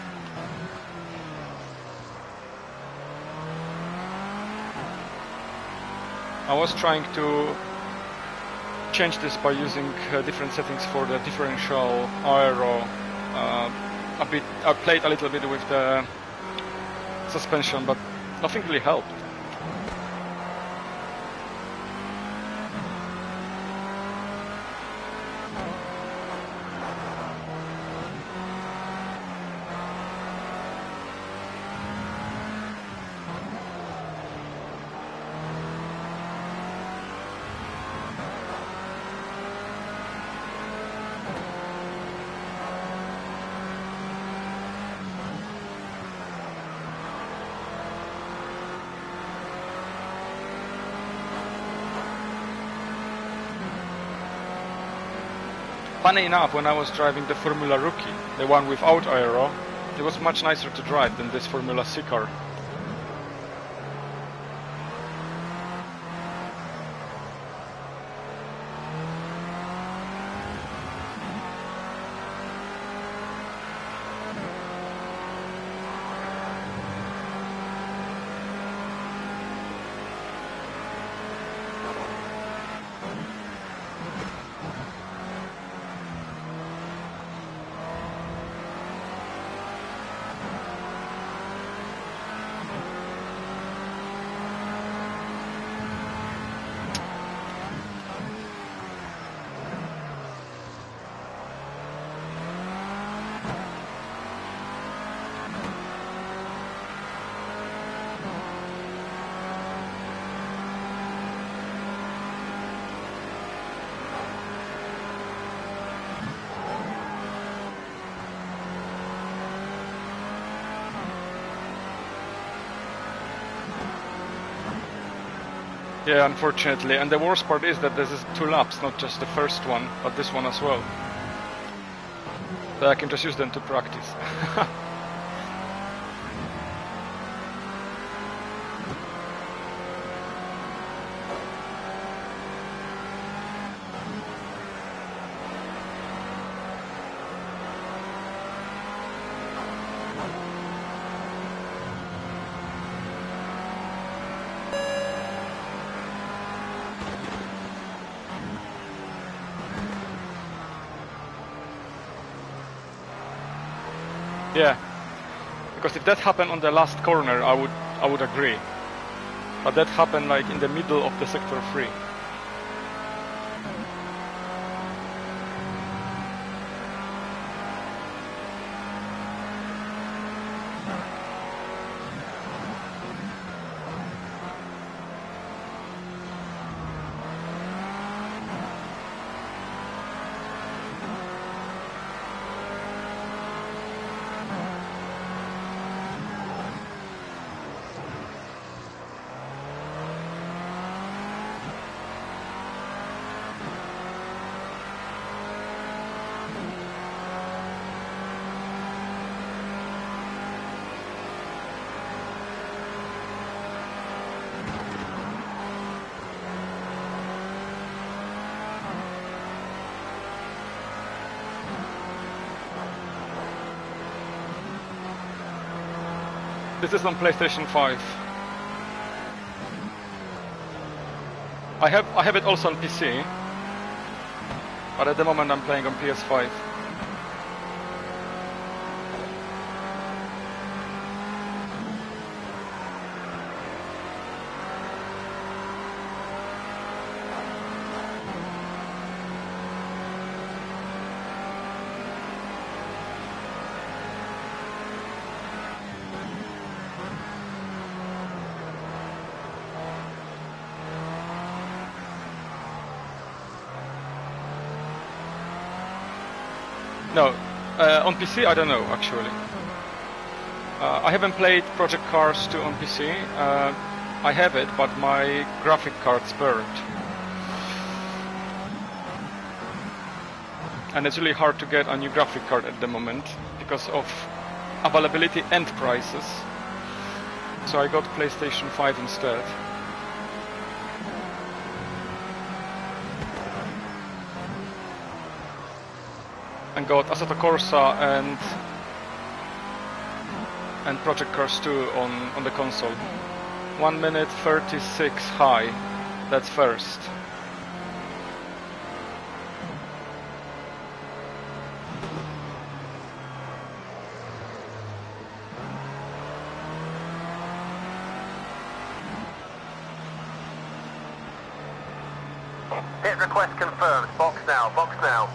A: I was trying to change this by using uh, different settings for the differential aero. Uh, a bit, I played a little bit with the suspension, but nothing really helped. Funny enough, when I was driving the Formula Rookie, the one without aero, it was much nicer to drive than this Formula C car. Yeah, unfortunately, and the worst part is that this is two laps, not just the first one, but this one as well. So I can just use them to practice. Yeah, because if that happened on the last corner, I would I would agree. But that happened like in the middle of the sector three. This is on PlayStation five. I have I have it also on P C, but at the moment I'm playing on P S five. No, uh, on P C I don't know actually. Uh, I haven't played Project Cars two on P C. Uh, I have it, but my graphic card's burned. And it's really hard to get a new graphic card at the moment because of availability and prices. So I got PlayStation five instead. and got Assetto Corsa and and Project Cars two on, on the console. one minute thirty-six high, that's first.
B: Pit request confirmed. Box now, box now.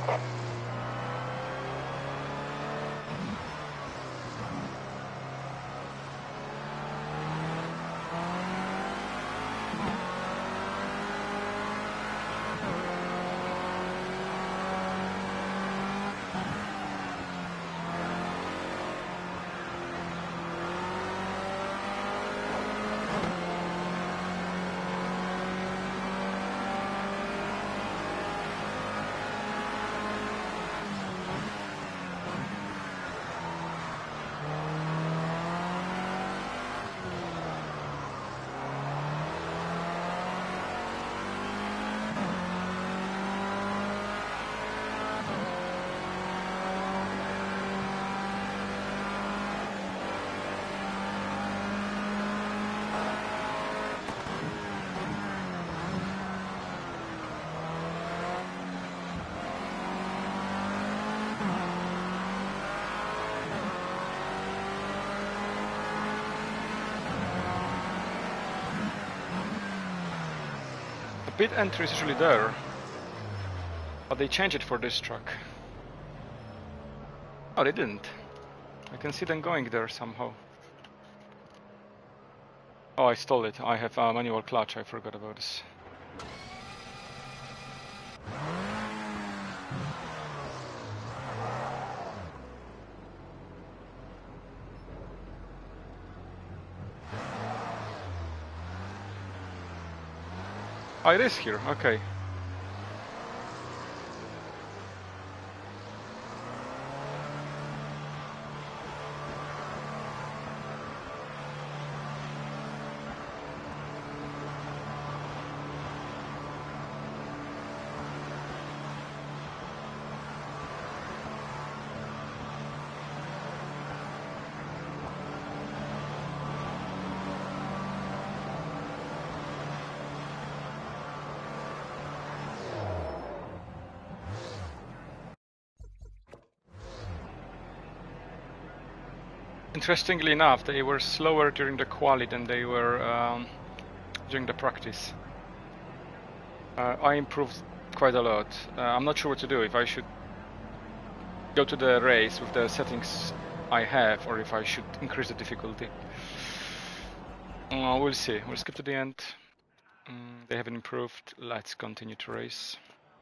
A: Pit entry is usually there, but they changed it for this truck. Oh, they didn't. I can see them going there somehow. Oh, I stole it. I have a manual clutch. I forgot about this. Oh, it is here. Okay. Interestingly enough, they were slower during the quali than they were um, during the practice. Uh, I improved quite a lot. Uh, I'm not sure what to do, if I should go to the race with the settings I have, or if I should increase the difficulty. Uh, we'll see. We'll skip to the end. Um, they haven't improved. Let's continue to race.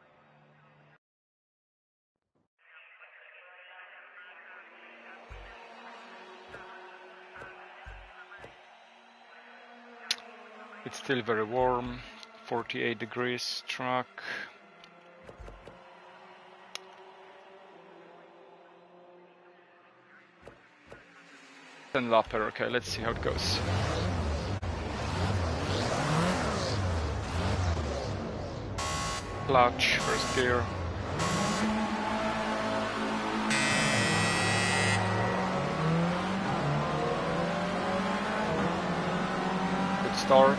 A: It's still very warm, forty-eight degrees track. ten lapper, okay, let's see how it goes. Clutch, first gear. Good start.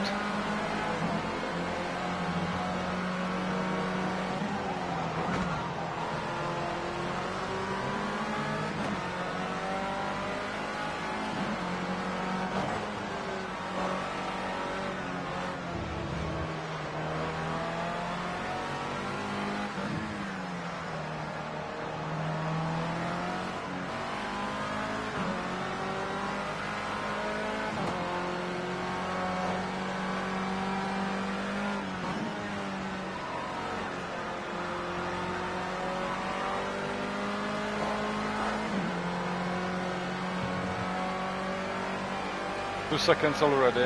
A: Two seconds already.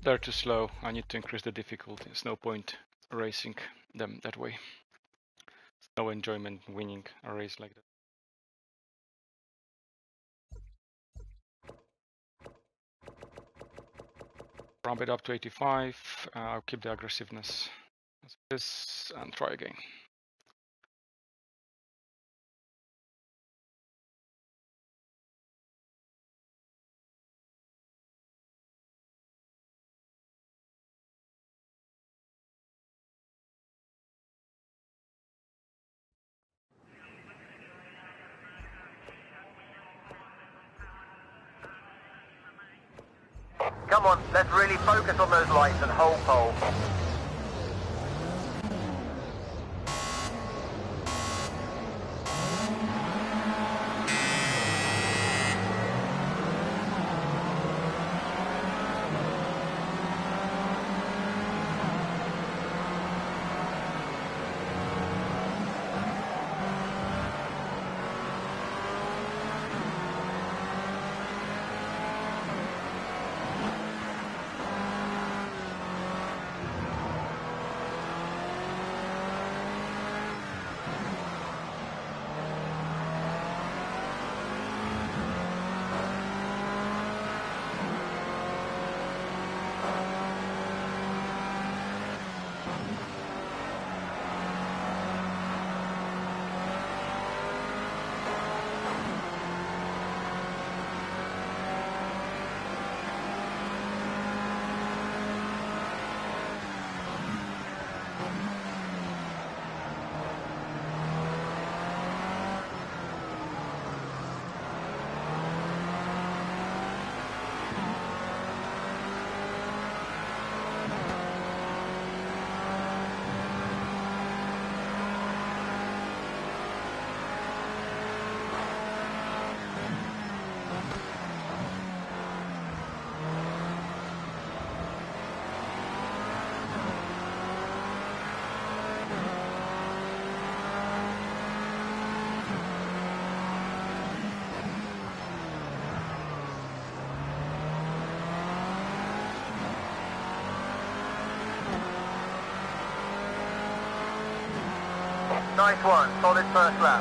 A: they're too slow. I need to increase the difficulty. There's no point racing them that way. There's no enjoyment winning a race like that. Ramp it up to eighty-five. Uh, I'll keep the aggressiveness as this and try again.
B: Come on, let's really focus on those lights and hold pole. Nice one, solid first lap.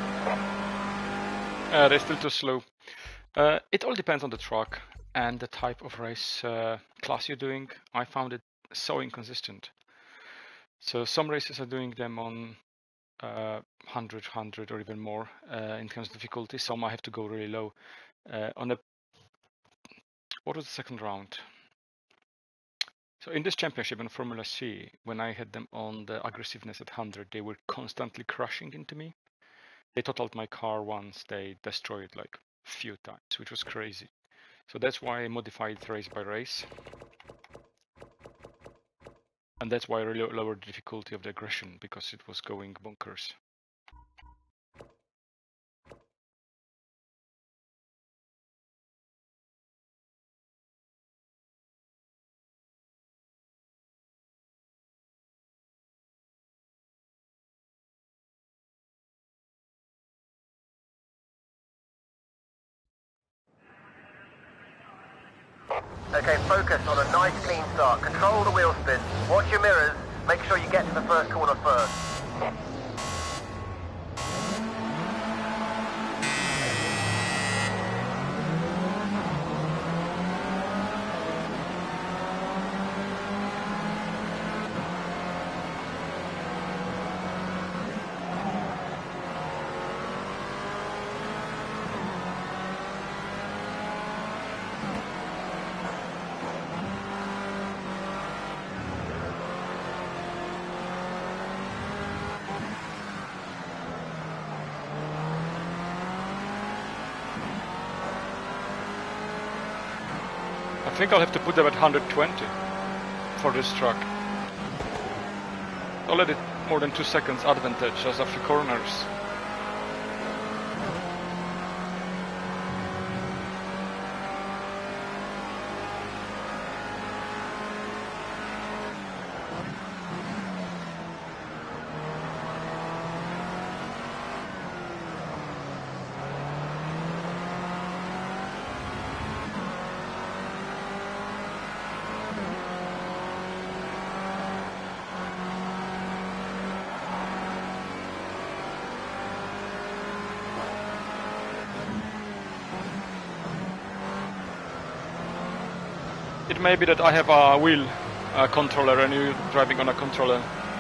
A: Uh, they're still too slow. Uh, it all depends on the track and the type of race uh, class you're doing. I found it so inconsistent. So some races are doing them on uh, one hundred, one hundred or even more uh, in terms of difficulty. Some I have to go really low. Uh, on the what was the second round? So in this championship in Formula C, when I had them on the aggressiveness at one hundred, they were constantly crashing into me. They totaled my car once. They destroyed it like a few times, which was crazy. So that's why I modified race by race. And that's why I really lowered the difficulty of the aggression, because it was going bonkers.
B: Okay, focus on a nice clean start. Control the wheel spin. Watch your mirrors. Make sure you get to the first corner first.
A: I think I'll have to put them at one hundred twenty for this truck. Already more than two seconds advantage as a few corners. It may be that I have a wheel uh, controller and you're driving on a controller.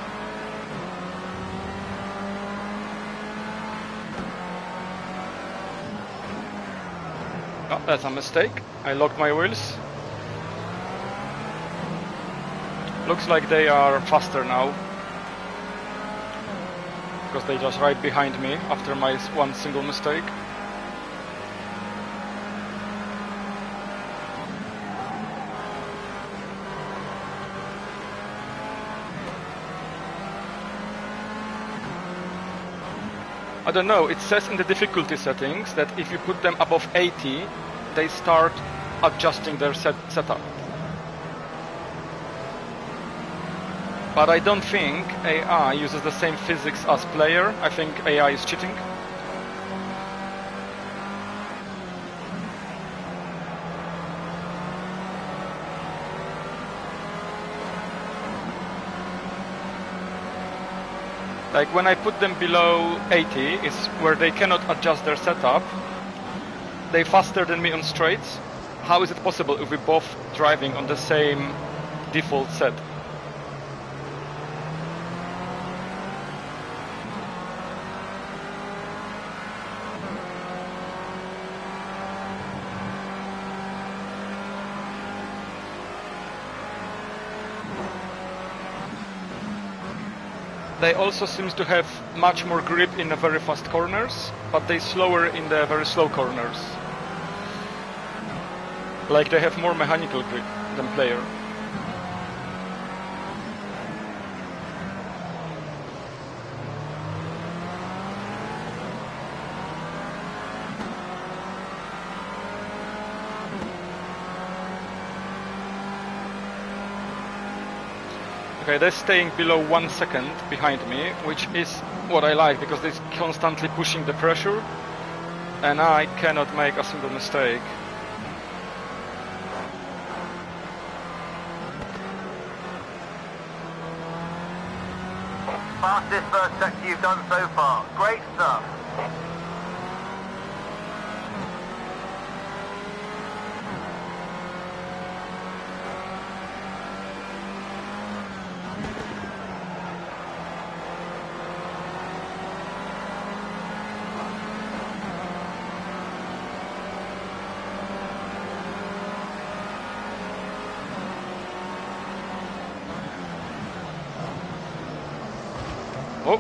A: Oh, that's a mistake. I locked my wheels. Looks like they are faster now. Because they just right behind me after my one single mistake. I don't know, it says in the difficulty settings that if you put them above eighty, they start adjusting their set setup. But I don't think A I uses the same physics as player. I think A I is cheating. Like when I put them below eighty, is where they cannot adjust their setup. They faster than me on straights. How is it possible if we're both driving on the same default set? They also seem to have much more grip in the very fast corners, but they slower in the very slow corners. Like they have more mechanical grip than player. Okay, they're staying below one second behind me, which is what I like, because they're constantly pushing the pressure, and I cannot make a single mistake.
B: Fastest first sector you've done so far. Great stuff.
A: Oh!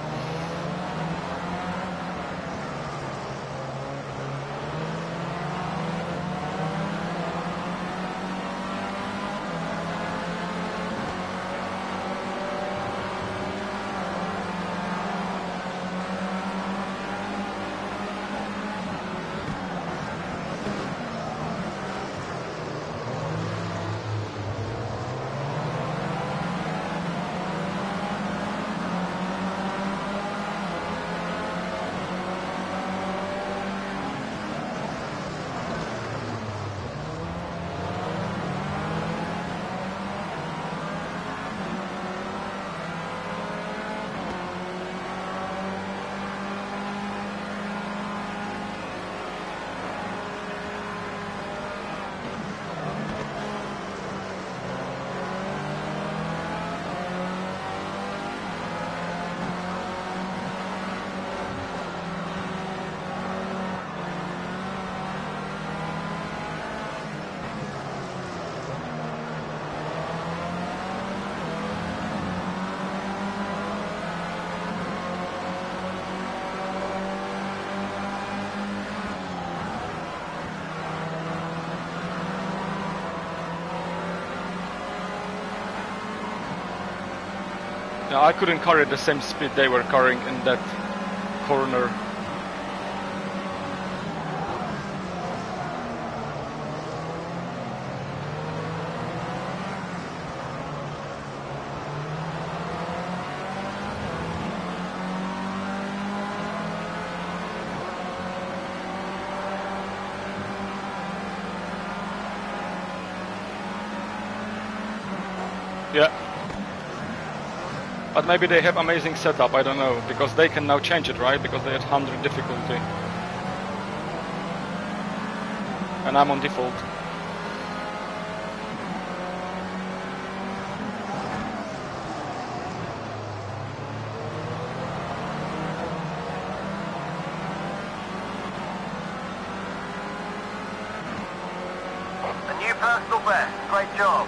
A: Yeah, I couldn't carry the same speed they were carrying in that corner. Yeah. But maybe they have amazing setup, I don't know, because they can now change it, right? Because they have one hundred difficulty. And I'm on default.
B: A new personal best. Great job.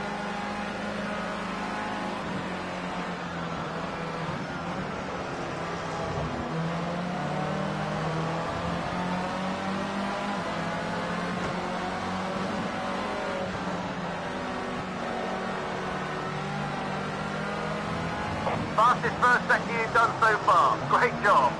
B: Fastest first sector you've done so far. Great job.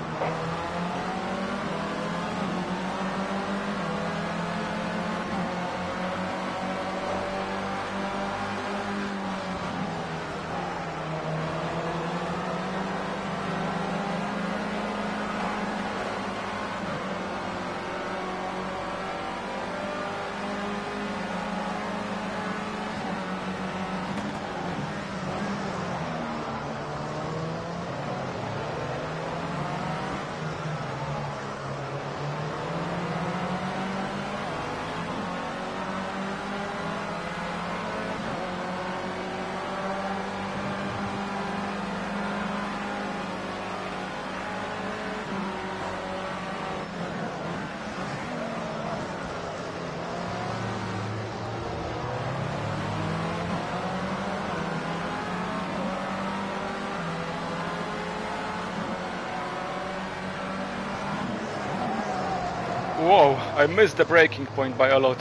A: Whoa, I missed the braking point by a lot.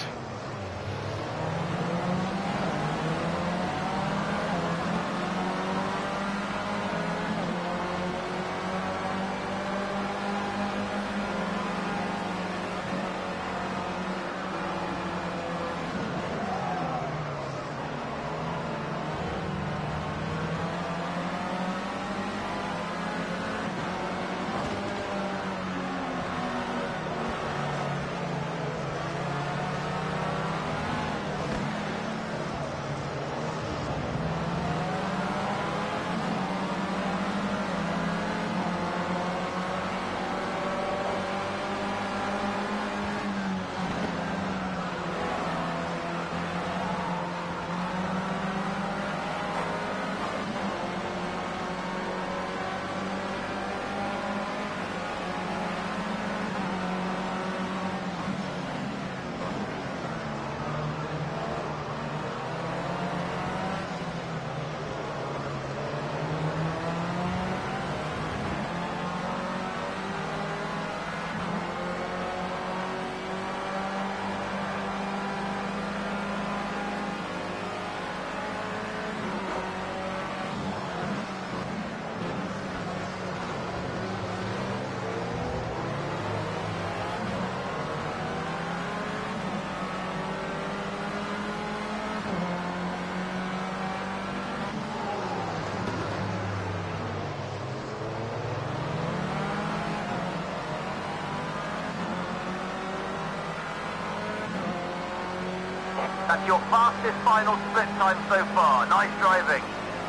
A: That's your fastest final split time so far. Nice driving.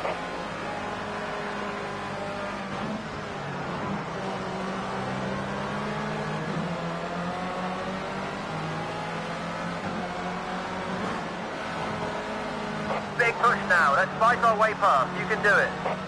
A: Big push now. Let's fight our way past. You can do it.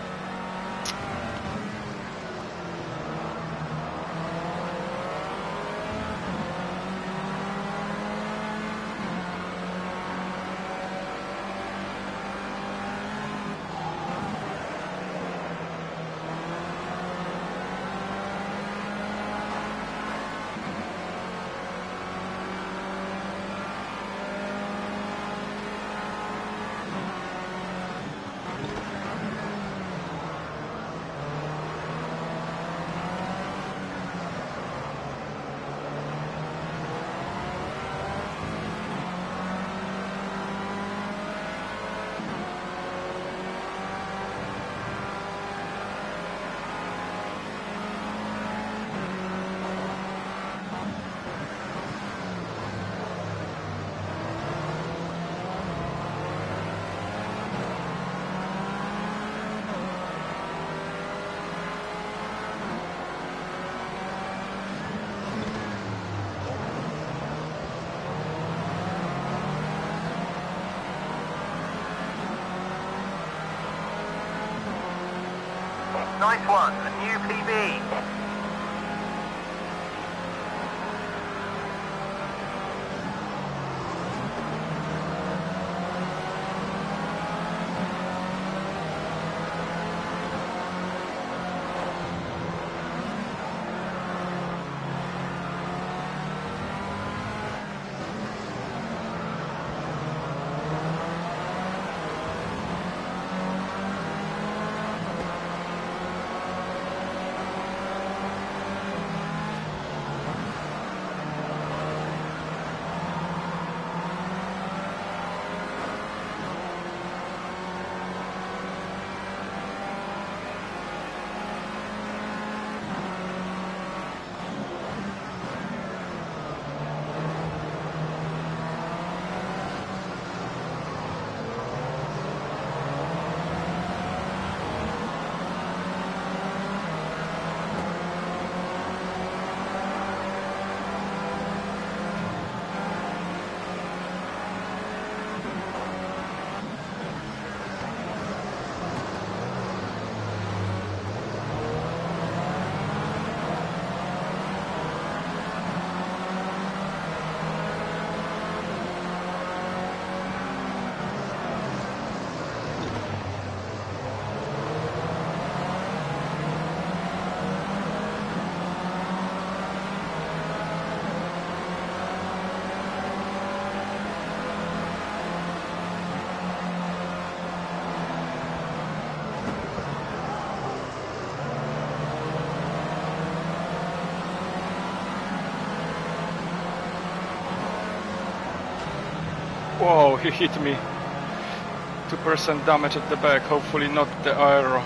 A: Nice one, a new P B. Whoa, he hit me. two percent damage at the back, hopefully not the aero.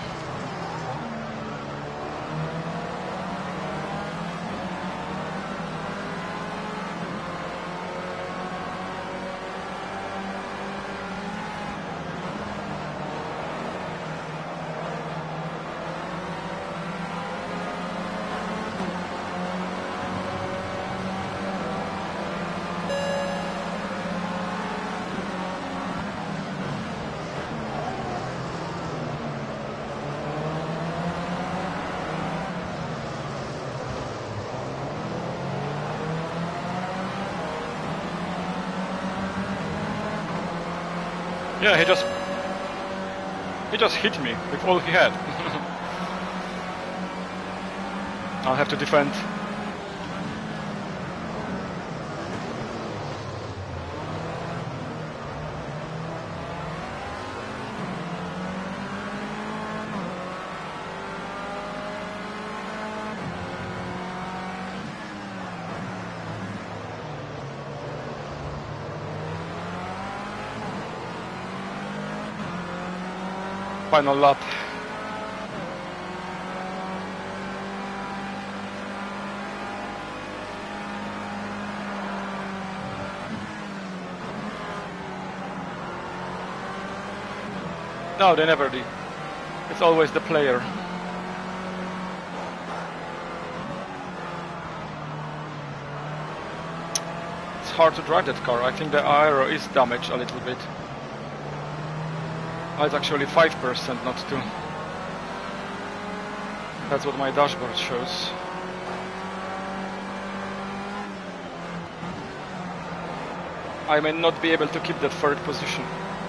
A: Yeah, he just he just hit me with all he had. I'll have to defend. Final lap. No, they never do. It's always the player. It's hard to drive that car. I think the aero is damaged a little bit. Oh, it's actually five percent, not two. That's what my dashboard shows. I may not be able to keep that third position.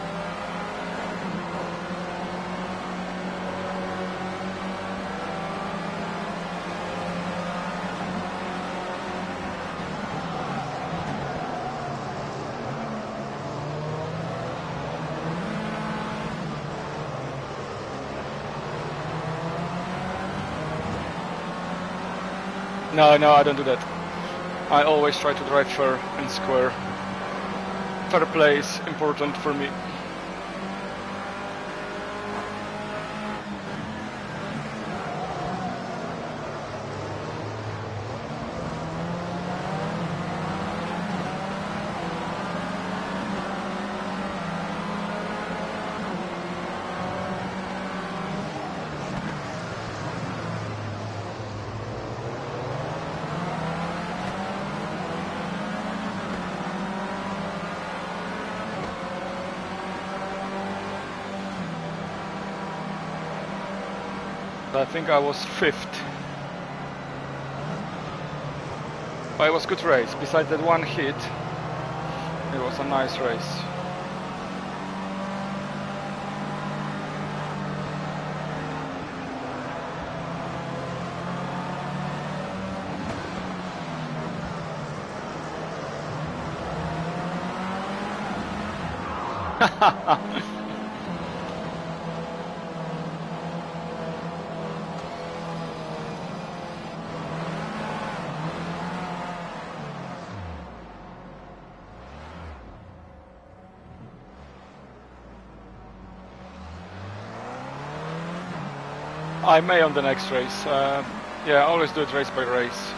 A: No, no, I don't do that. I always try to drive fair and square. Fair play is important for me. I think I was fifth. But it was a good race. Besides that one hit, it was a nice race. I may on the next race. Uh, yeah, I always do it race by race.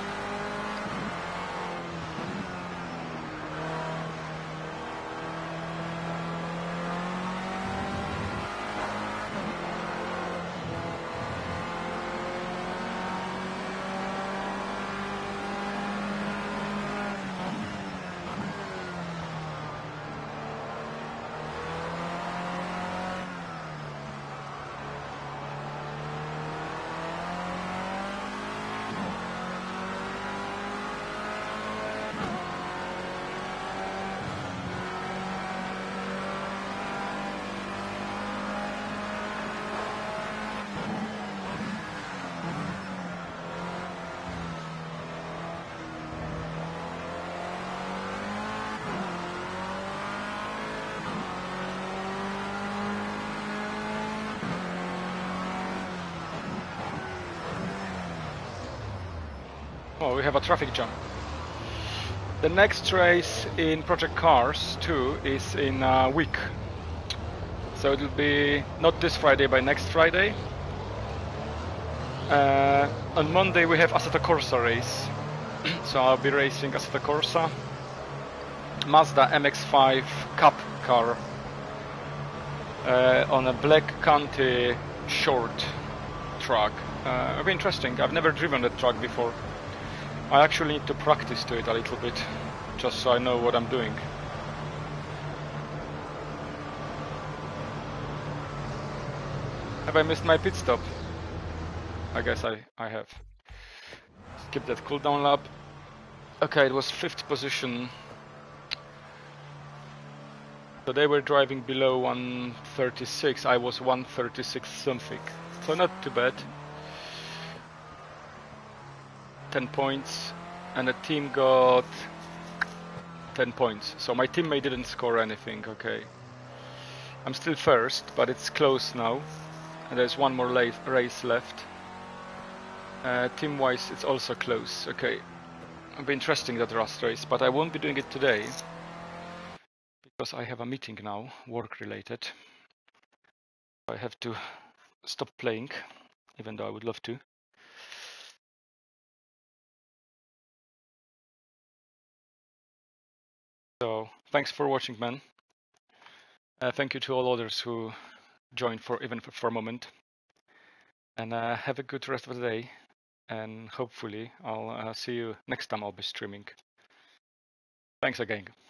A: Oh, we have a traffic jam. the next race in Project Cars two is in a week. So it'll be not this Friday, but next Friday. Uh, on Monday we have Assetto Corsa race. So I'll be racing Assetto Corsa. Mazda M X five Cup car uh, on a Black County short track. Uh, it'll be interesting. I've never driven that track before. I actually need to practice to it a little bit, just so I know what I'm doing. Have I missed my pit stop? I guess I, I have. Skip that cooldown lap. Okay, it was fifth position. So they were driving below one thirty-six, I was one thirty-six something. So not too bad. ten points, and the team got ten points. So my teammate didn't score anything, okay. I'm still first, but it's close now. And there's one more race left. Uh, team-wise, it's also close, okay. It'll be interesting, that last race, but I won't be doing it today. Because I have a meeting now, work-related. I have to stop playing, even though I would love to. So, thanks for watching, man. Uh, thank you to all others who joined for even for, for a moment. And uh, have a good rest of the day. And hopefully I'll uh, see you next time I'll be streaming. Thanks again.